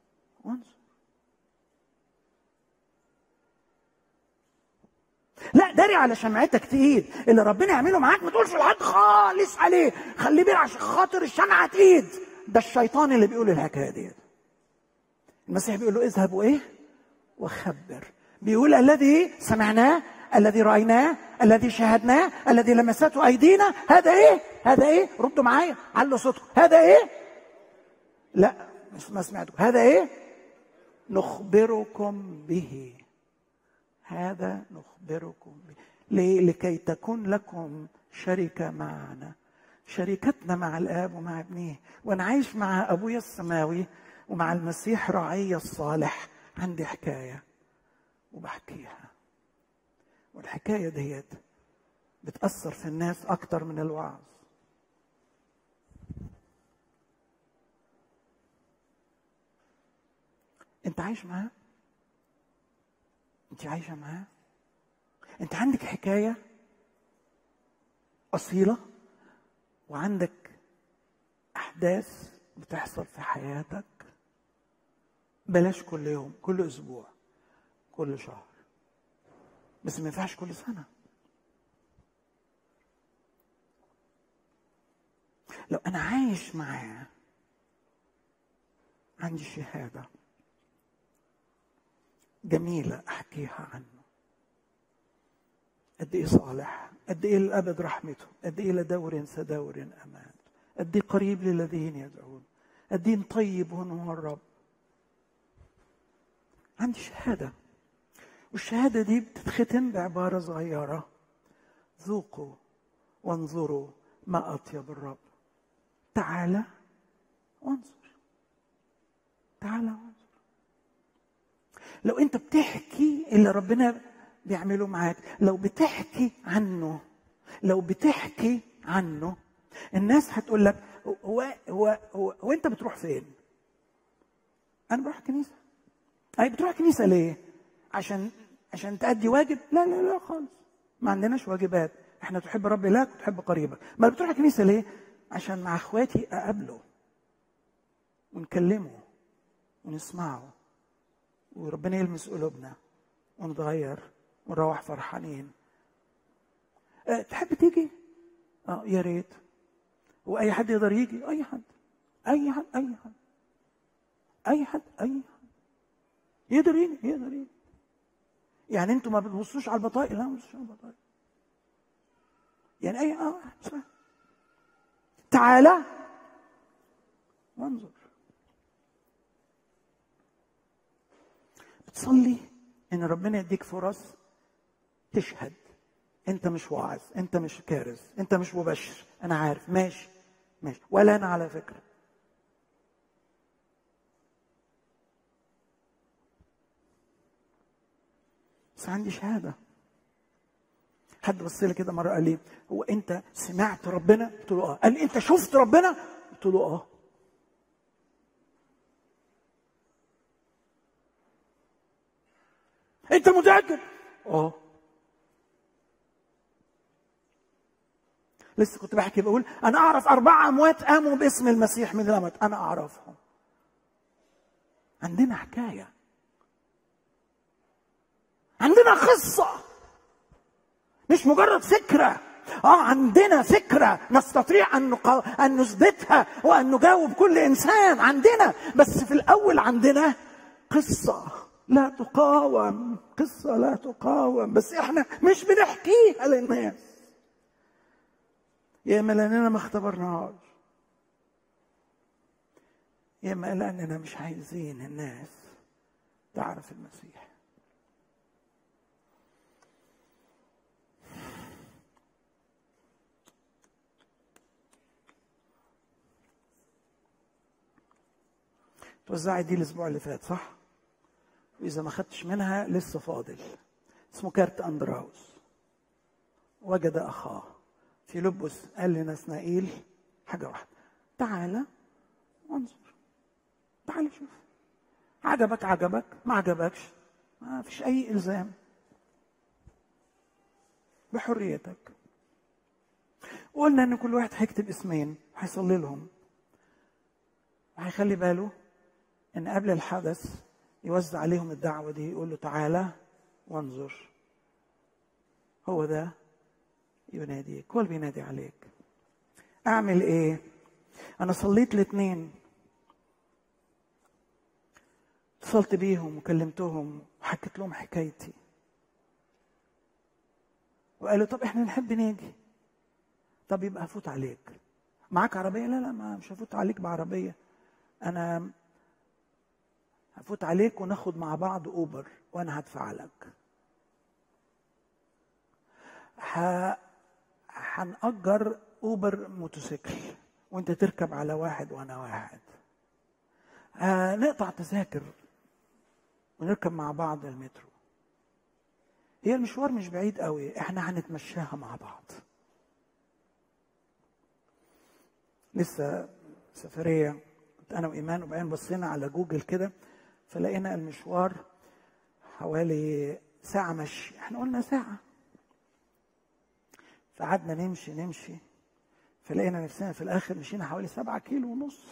وانظر. لا، داري على شمعتك تقيد. اللي ربنا يعمله معاك ما تقولش لحد خالص عليه، خليه بير عشان خاطر الشمعه تقيد. ده الشيطان اللي بيقول الحكايه دي. المسيح بيقول له اذهب وايه وخبر. بيقول الذي سمعناه، الذي رايناه، الذي شاهدناه، الذي لمسته ايدينا، هذا ايه؟ هذا ايه؟ ردوا معايا، علوا صوتكم. هذا ايه؟ لا مش ما سمعتوا. هذا ايه؟ نخبركم به. هذا نخبركم به. ليه؟ لكي تكون لكم شركة معنا. شركتنا مع الآب ومع ابنه. وأنا عايش مع أبويا السماوي ومع المسيح راعي الصالح. عندي حكاية وبحكيها، والحكاية ديت بتأثر في الناس أكتر من الوعظ. أنت عايش معاه؟ أنت عايشة معاه؟ أنت عندك حكاية أصيلة، وعندك أحداث بتحصل في حياتك. بلاش كل يوم، كل أسبوع، كل شهر، بس ما ينفعش كل سنة. لو أنا عايش معاه عندي شهادة جميلة أحكيها عنه. قد إيه صالح، قد إيه الأبد رحمته، قد إيه لدور سدور أمان، قد إيه قريب للذين يدعون، قد إيه طيب هو الرب. عندي شهادة، والشهادة دي بتتختم بعبارة صغيرة: ذوقوا وانظروا ما أطيب الرب. تعال وانظر، تعال وانظر. لو أنت بتحكي اللي ربنا بيعمله معاك، لو بتحكي عنه، لو بتحكي عنه، الناس هتقول لك هو أنت بتروح فين؟ أنا بروح كنيسة. أي بتروح كنيسة ليه؟ عشان تأدي واجب؟ لا لا لا خالص، ما عندناش واجبات. احنا تحب رب لك وتحب قريبك. ما بتروح كنيسة ليه؟ عشان مع اخواتي اقابله ونكلمه ونسمعه، وربنا يلمس قلوبنا ونتغير ونروح فرحانين. تحب تيجي؟ يا ريت. واي حد يقدر يجي؟ اي حد، اي حد، اي حد، اي حد، اي حد يقدر يجي، يقدر يجي. يعني انتوا ما بتبصوش على البطايق؟ لا ما بتبصوش على البطايق. يعني اي صح. تعالى وانظر. بتصلي ان ربنا يديك فرص تشهد. انت مش واعظ، انت مش كارز، انت مش مبشر، انا عارف، ماشي ماشي، ولا انا على فكره. بس عندي شهاده. حد بص لي كده مره قال لي: هو انت سمعت ربنا؟ قلت له اه. قال لي: انت شفت ربنا؟ قلت له اه. انت متاكد؟ اه. لسه كنت بحكي بقول انا اعرف 4 اموات قاموا باسم المسيح من الاموات، انا اعرفهم. عندنا حكايه، عندنا قصه، مش مجرد فكره. عندنا فكره نستطيع ان نثبتها وان نجاوب كل انسان. عندنا، بس في الاول عندنا قصه لا تقاوم، قصه لا تقاوم، بس احنا مش بنحكيها للناس. يا اما لاننا ما اختبرناهاش، يا اما لاننا مش عايزين الناس تعرف المسيح. توزعت دي الاسبوع اللي فات صح؟ واذا ما خدتش منها لسه فاضل. اسمه كارت اندراوس. وجد اخاه فيلبس قال لنسنائيل حاجه واحده: تعالى وانظر، تعالى شوف. عجبك عجبك، ما عجبكش ما فيش اي الزام، بحريتك. وقلنا ان كل واحد هيكتب اسمين وهيصلي لهم، وهيخلي باله ان قبل الحدث يوزع عليهم الدعوه دي، يقول له تعالى وانظر. هو ده يناديك، هو اللي بينادي عليك. اعمل ايه؟ انا صليت الاثنين، اتصلت بيهم وكلمتهم وحكيت لهم حكايتي، وقالوا طب احنا نحب نيجي. طب يبقى هفوت عليك. معاك عربيه؟ لا لا، مش هفوت عليك بعربيه، انا هفوت عليك وناخد مع بعض اوبر وانا هدفع لك. هنأجر اوبر موتوسيكل وانت تركب على واحد وانا واحد. نقطع تذاكر ونركب مع بعض المترو. هي المشوار مش بعيد قوي، احنا هنتمشاها مع بعض. لسه سفرية كنت انا وايمان، وبعدين بصينا على جوجل كده فلقينا المشوار حوالي ساعة مشي. احنا قلنا ساعة، فقعدنا نمشي فلقينا نفسنا في الاخر مشينا حوالي 7 كيلو ونص.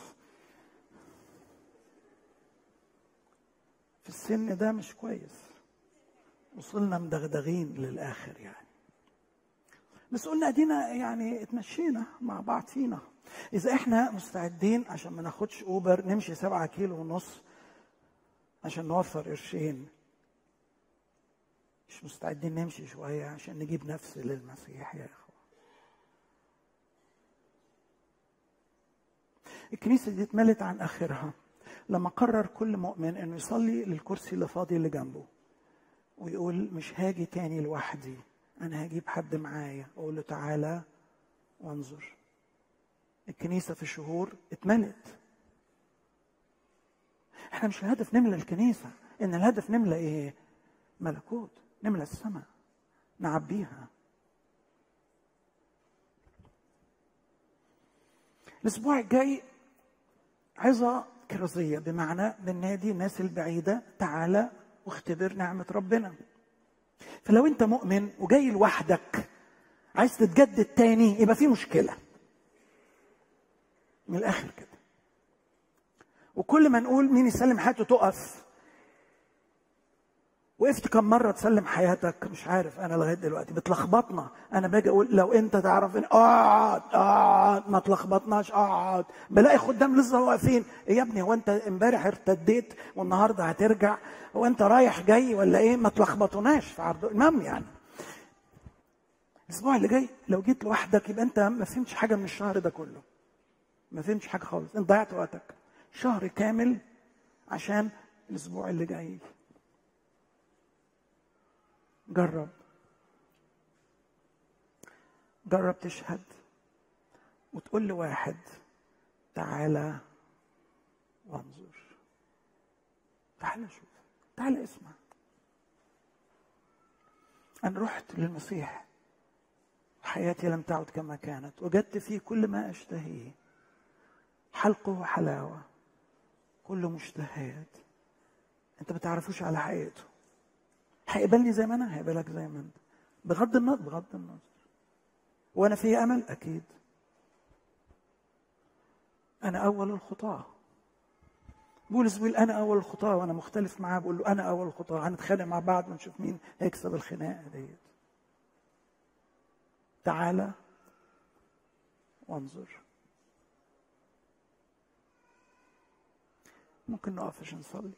في السن ده مش كويس، وصلنا مدغدغين للاخر يعني. بس قلنا ادينا يعني اتمشينا مع بعض فينا. اذا احنا مستعدين عشان ما ناخدش اوبر نمشي 7 كيلو ونص عشان نوفر قرشين، مش مستعدين نمشي شويه عشان نجيب نفس للمسيح يا اخوه؟ الكنيسه دي اتملت عن اخرها لما قرر كل مؤمن انه يصلي للكرسي اللي فاضي اللي جنبه ويقول مش هاجي تاني لوحدي، انا هجيب حد معايا واقول له تعالى وانظر. الكنيسه في شهور اتملت. احنا مش الهدف نملى الكنيسه، ان الهدف نملى ايه؟ ملكوت، نملى السماء، نعبيها. الاسبوع الجاي عظه كرازيه، بمعنى بننادي الناس البعيده تعالى واختبر نعمه ربنا. فلو انت مؤمن وجاي لوحدك عايز تتجدد تاني يبقى في مشكله من الاخر كده. وكل ما نقول مين يسلم حياته تقف. وقفت كم مره تسلم حياتك؟ مش عارف، انا لغايه دلوقتي بتلخبطنا. انا باجي اقول لو انت تعرف ان اقعد ما تلخبطناش، اقعد بلاقي خدام لسه واقفين. ايه يا ابني، هو انت امبارح ارتديت والنهارده هترجع؟ هو انت رايح جاي ولا ايه؟ ما تلخبطوناش في عرض المهم يعني. الاسبوع اللي جاي لو جيت لوحدك يبقى انت ما فهمتش حاجه من الشهر ده كله، ما فهمتش حاجه خالص، انت ضيعت وقتك شهر كامل عشان الاسبوع اللي جاي. جرب تشهد وتقول لواحد تعالى وانظر، تعالى شوف، تعالى اسمع. أنا رحت للمسيح، حياتي لم تعد كما كانت، وجدت فيه كل ما أشتهيه، حلقه حلاوة، كله مشتهيات. أنت ما تعرفوش على حقيقته. هيقبلني زي ما أنا، هيقبلك زي ما أنت، بغض النظر. وأنا في أمل أكيد. أنا أول الخطاة. بولس بيقول أنا أول الخطاة، وأنا مختلف معاه بقول له أنا أول الخطاة. هنتخانق مع بعض ونشوف مين هيكسب الخناقة ديت. تعالى وانظر. ممكن نقف عشان نصلي.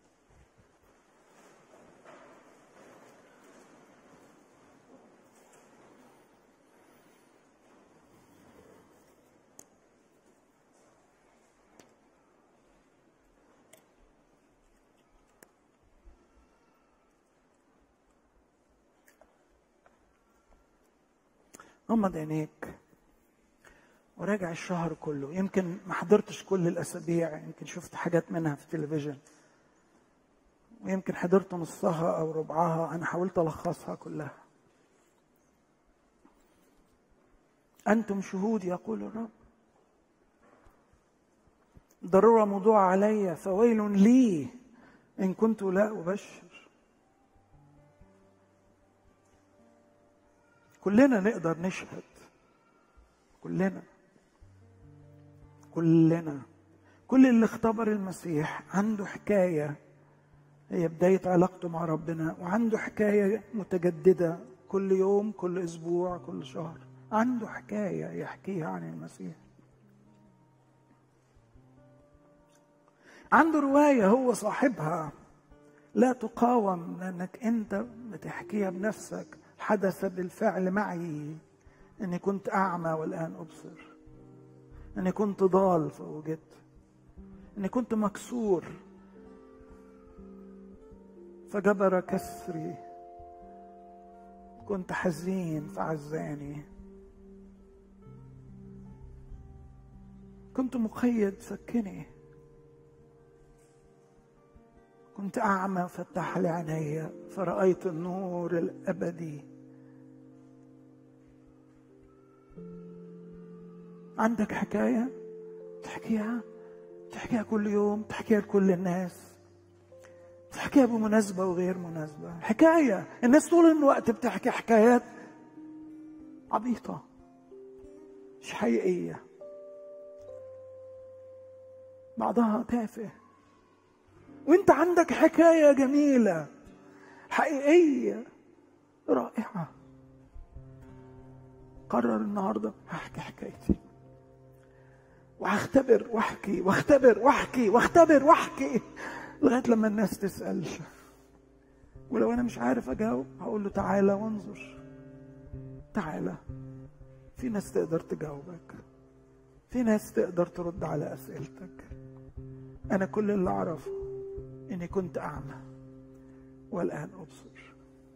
غمض عينيك وراجع الشهر كله. يمكن ما حضرتش كل الأسابيع، يمكن شفت حاجات منها في التلفزيون، ويمكن حضرت نصها أو ربعها. أنا حاولت ألخصها كلها. أنتم شهود يقول الرب، ضرورة موضوع علي، فويل لي إن كنت لا أبشر. كلنا نقدر نشهد، كلنا كل اللي اختبر المسيح عنده حكاية هي بداية علاقته مع ربنا، وعنده حكاية متجددة كل يوم، كل اسبوع، كل شهر عنده حكايه يحكيها عن المسيح. عنده روايه هو صاحبها لا تقاوم، لانك انت بتحكيها بنفسك. حدث بالفعل معي اني كنت اعمى والان ابصر، اني كنت ضال فوجدت، اني كنت مكسور فجبر كسري، كنت حزين فعزاني، كنت مقيد فكني، كنت أعمى فتح لي عيني فرأيت النور الأبدي. عندك حكاية تحكيها كل يوم، تحكيها لكل الناس، تحكيها بمناسبة وغير مناسبة. حكاية الناس طول الوقت بتحكي حكايات عبيطة مش حقيقية، بعضها تافه، وانت عندك حكاية جميلة حقيقية رائعة. قرر النهاردة هحكي حكايتي، وهختبر واحكي واختبر واحكي واختبر واحكي لغاية لما الناس تسأل. ولو انا مش عارف اجاوب هقول له تعالى وانظر، تعالى. في ناس تقدر تجاوبك، في ناس تقدر ترد على اسئلتك. انا كل اللي اعرفه اني كنت اعمى والان ابصر.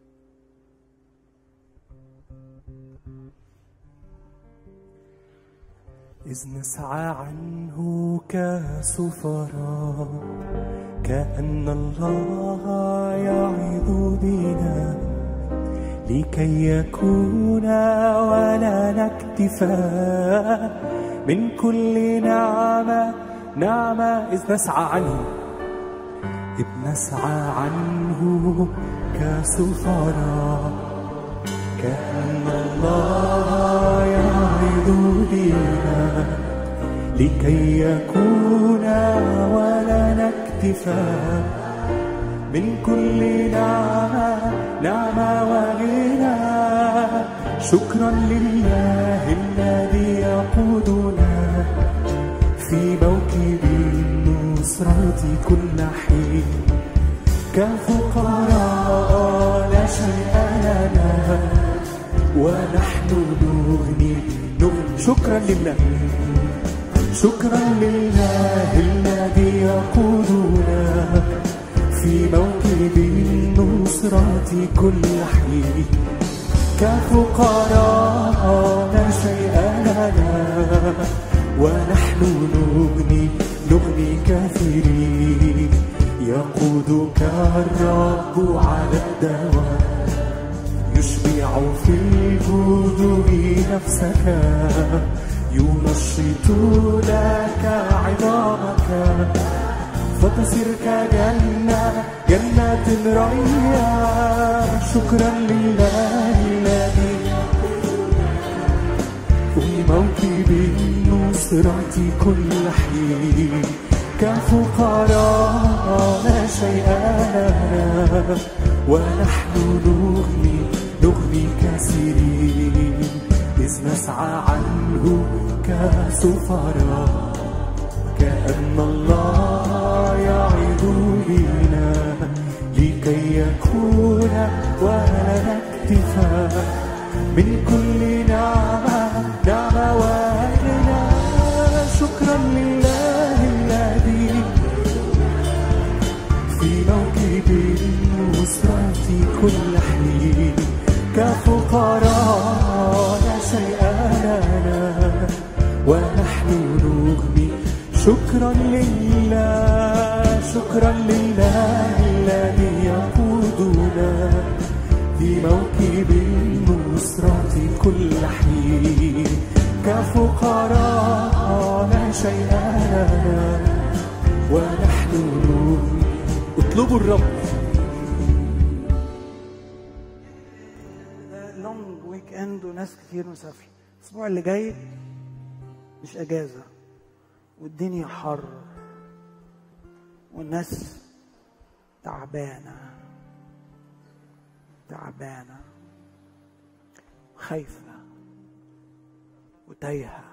إذ نسعى عنه كسفراء كأن الله يعظ بنا لكي يكون ولنا اكتفاء من كل نعمة إذ نسعى عنه، إذ نسعى عنه كسفراء كأن الله يعظ بنا لكي يكون ولنا اكتفاء من كل نعمة وغنى. شكرا لله الذي يقودنا في موكب النصرة كل حين كفقراء لا شيء لنا ونحن نغني. شكرا لله، شكرا لله الذي يقودنا في موكب النصرة كل حين كفقراء لا شيء لنا ونحن نغني كثيرين. يقودك الرب على الدوام يشبع في الجدوب نفسك ينشط لك عظامك فتصير كجنة ريا. شكرا لله الذي في موكب النصرة كل حين كفقراء لا شيء لنا ونحن نغني كثيرين. إذ نسعى عنه كسفراء كأن الله يعظ بنا لكي يكون ولنا اكتفاء من كل نعمة وغنى. شكرا لله الذي في موكب النصرة كل حين كفقراء لا شيء لنا ونحن نغني. شكرا لله، شكرا لله الذي يقودنا في موكب النصرة كل حين كفقراء لا شيء لنا ونحن نغني. اطلبوا الرب. لونج ويك اند وناس كتير مسافرة. الاسبوع اللي جاي مش اجازة والدنيا حر والناس تعبانة. خايفة وتايهة.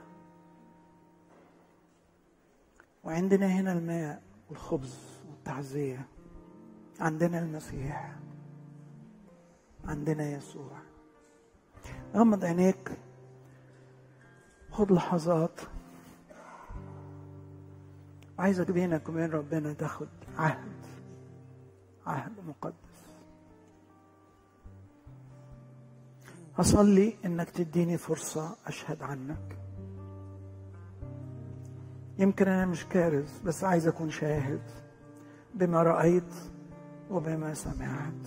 وعندنا هنا الماء والخبز والتعزية، عندنا المسيح، عندنا يسوع. غمض عينيك، خد لحظات، وعايزك بينك وبين ربنا تاخد عهد مقدس. هصلي انك تديني فرصة اشهد عنك. يمكن انا مش كارز، بس عايز اكون شاهد بما رأيت وبما سمعت،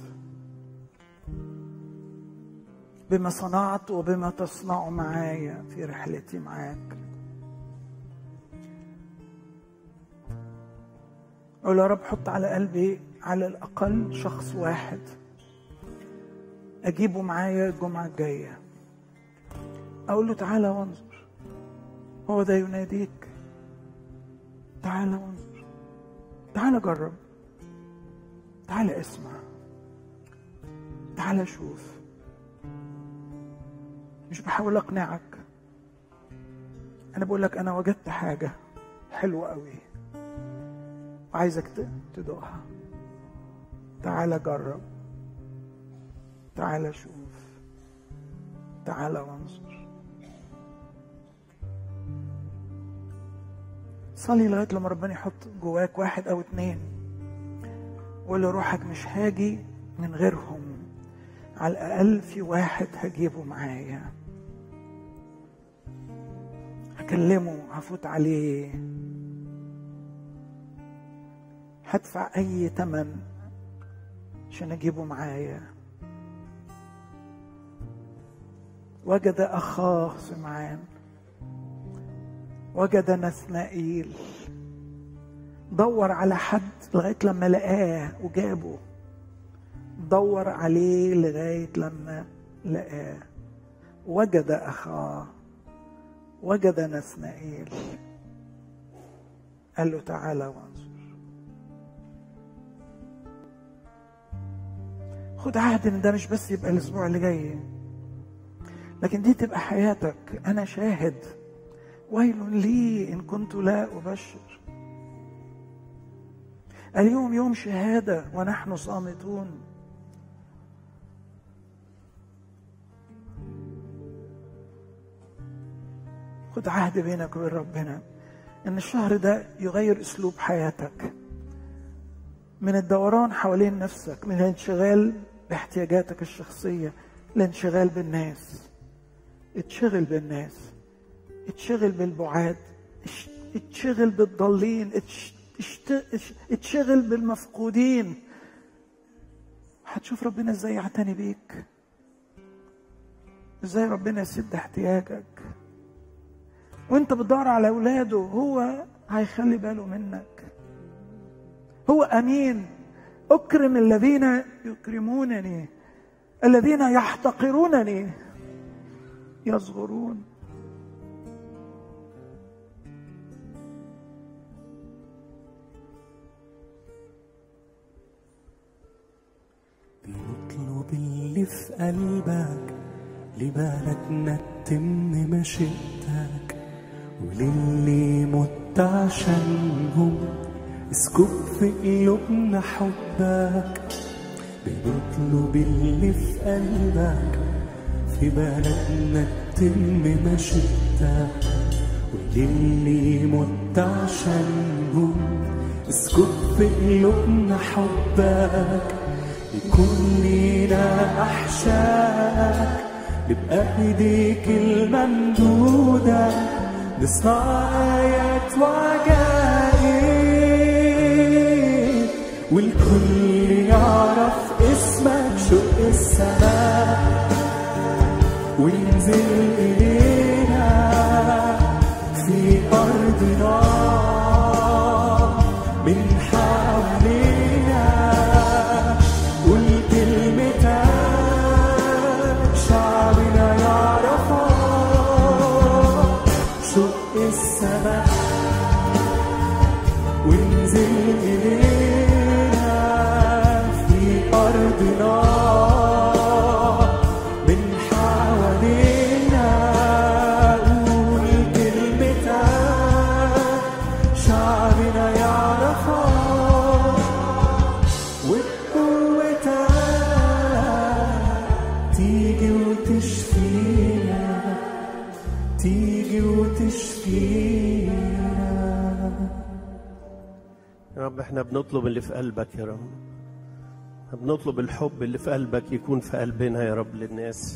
بما صنعت وبما تصنع معايا في رحلتي معاك. أقول يا رب حط على قلبي على الأقل شخص واحد أجيبه معايا الجمعة الجاية، أقول له تعالى وانظر، هو ده يناديك، تعالى وانظر، تعالى جرب، تعالى اسمع، تعالى شوف. مش بحاول أقنعك، أنا بقول لك أنا وجدت حاجة حلوة قوي وعايزك تدوقها. تعالى جرب، تعالى شوف، تعالى وانظر. صلي لغاية لما ربنا يحط جواك واحد أو اتنين، وقول لروحك مش هاجي من غيرهم، على الأقل في واحد هجيبه معايا، هكلمه، هفوت عليه، هدفع أي تمن عشان أجيبه معايا. وجد أخاه سمعان، وجد نثنائيل، دور على حد لغاية لما لقاه وجابه، دور عليه لغاية لما لقاه. وجد أخاه، وجد نثنائيل، قال له تعالى وانظر. خد عهد ان ده مش بس يبقى الاسبوع اللي جاي، لكن دي تبقى حياتك. انا شاهد، ويل لي ان كنت لا ابشر. اليوم يوم شهادة ونحن صامتون. خد عهد بينك وبين ربنا ان الشهر ده يغير اسلوب حياتك، من الدوران حوالين نفسك، من الانشغال باحتياجاتك الشخصية، الانشغال بالناس. اتشغل بالناس، اتشغل بالبعاد، اتشغل بالضالين، اتشغل بالمفقودين. هتشوف ربنا ازاي يعتني بيك، ازاي ربنا يسد احتياجك. وانت بتدور على اولاده، هو هيخلي باله منك. هو امين. اكرم الذين يكرمونني، الذين يحتقرونني يصغرون. بنطلب اللي في قلبك، لبلدنا تتم مشيئتك، وللي مت عشانهم اسكب في قلوبنا حبك. بنطلب اللي في قلبك، في بلدنا تتم مشيئتك، وللي مت عشانهم اسكب في قلوبنا حبك. يكون لينا أحشائك، نبقى ايديك الممدودة، نصنع آيات وعجائب، والكل يعرف اسمك. شق السماء وينزل إلينا في أرضنا من حوالينا، قول كلمتك شعبنا يعرفها. شق السماء وانزل إلينا في أرضنا من حوالينا. احنا بنطلب اللي في قلبك يا رب، بنطلب الحب اللي في قلبك يكون في قلبنا يا رب للناس.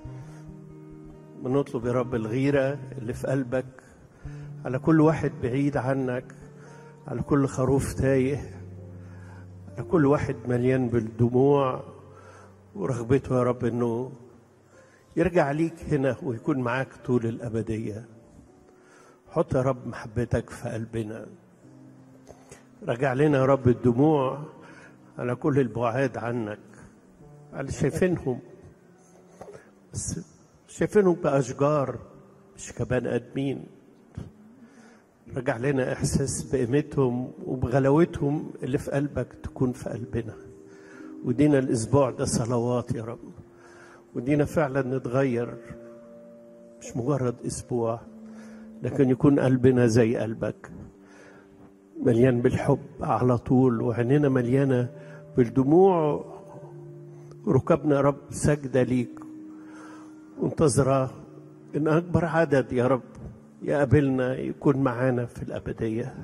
بنطلب يا رب الغيرة اللي في قلبك على كل واحد بعيد عنك، على كل خروف تايه، على كل واحد مليان بالدموع، ورغبته يا رب انه يرجع ليك هنا ويكون معاك طول الأبدية. حط يا رب محبتك في قلبنا. رجع لنا يا رب الدموع على كل البعاد عنك، على شايفينهم بس شايفينهم بأشجار مش كبني آدمين. رجع لنا إحساس بقيمتهم وبغلاوتهم اللي في قلبك تكون في قلبنا. ودينا الأسبوع ده صلوات يا رب، ودينا فعلا نتغير، مش مجرد أسبوع لكن يكون قلبنا زي قلبك، مليان بالحب على طول، وعيننا مليانة بالدموع، وركبنا يا رب سجدة ليك وانتظر إن أكبر عدد يا رب يقابلنا يكون معانا في الأبدية.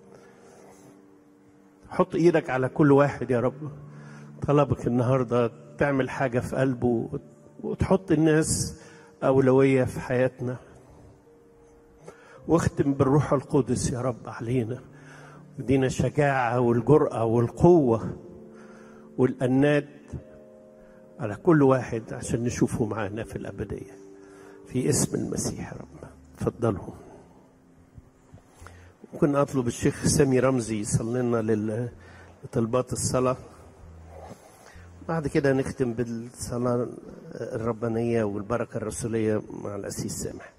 حط إيدك على كل واحد يا رب طلبك النهاردة تعمل حاجة في قلبه، وتحط الناس أولوية في حياتنا. واختم بالروح القدس يا رب علينا، ودينا الشجاعة والجرأة والقوة والأنات على كل واحد عشان نشوفه معانا في الأبدية في اسم المسيح يا رب. تفضلوا. ممكن أطلب الشيخ سامي رمزي يصلي لنا لطلبات الصلاة، بعد كده نختم بالصلاة الربانية والبركة الرسولية مع الأسيس سامح.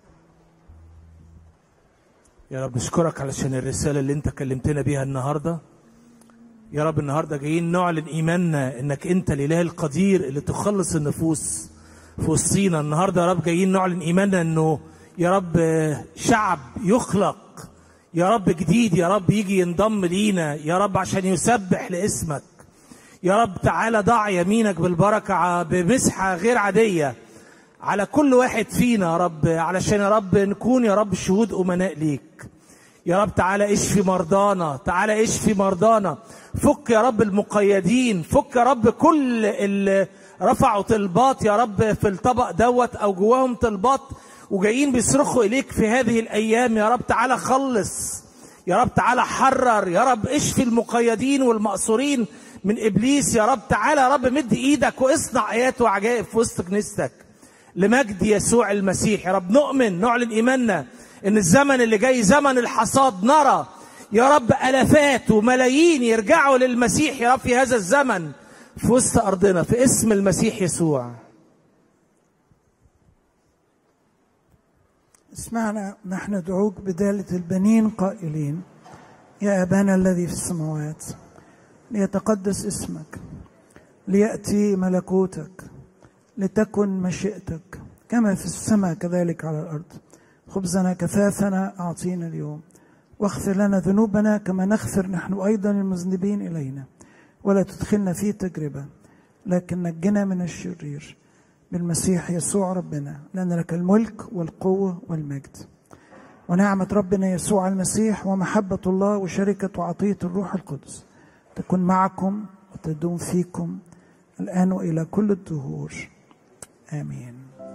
يا رب نشكرك علشان الرسالة اللي انت كلمتنا بيها النهاردة. يا رب النهاردة جايين نعلن إيماننا انك انت الإله القدير اللي تخلص النفوس في وسطينا. النهاردة يا رب جايين نعلن إيماننا انه يا رب شعب يخلق يا رب جديد، يا رب يجي ينضم لينا يا رب عشان يسبح لاسمك. يا رب تعالى ضع يمينك بالبركة بمسحة غير عادية على كل واحد فينا يا رب، علشان يا رب نكون يا رب شهود أمناء ليك. يا رب تعالى اشفي مرضانا، تعالى اشفي مرضانا، فك يا رب المقيدين، فك يا رب كل اللي رفعوا طلبات يا رب في الطبق دوت او جواهم طلبات وجايين بيصرخوا اليك في هذه الايام. يا رب تعالى خلص، يا رب تعالى حرر، يا رب اشفي المقيدين والمأسورين من ابليس. يا رب تعالى يا رب مد ايدك واصنع ايات وعجائب في وسط كنيستك لمجد يسوع المسيح. يا رب نؤمن نعلن ايماننا ان الزمن اللي جاي زمن الحصاد، نرى يا رب الافات وملايين يرجعوا للمسيح يا رب في هذا الزمن في وسط ارضنا في اسم المسيح يسوع. اسمعنا نحن ندعوك بدالة البنين قائلين: يا أبانا الذي في السماوات ليتقدس اسمك، ليأتي ملكوتك، لتكن مشيئتك كما في السماء كذلك على الأرض. خبزنا كفافنا أعطينا اليوم، واغفر لنا ذنوبنا كما نغفر نحن أيضا المذنبين إلينا، ولا تدخلنا في تجربة لكن نجنا من الشرير، بالمسيح يسوع ربنا، لأن لك الملك والقوة والمجد. ونعمة ربنا يسوع المسيح ومحبة الله وشركة وعطية الروح القدس تكون معكم وتدوم فيكم الآن وإلى كل الدهور. آمين.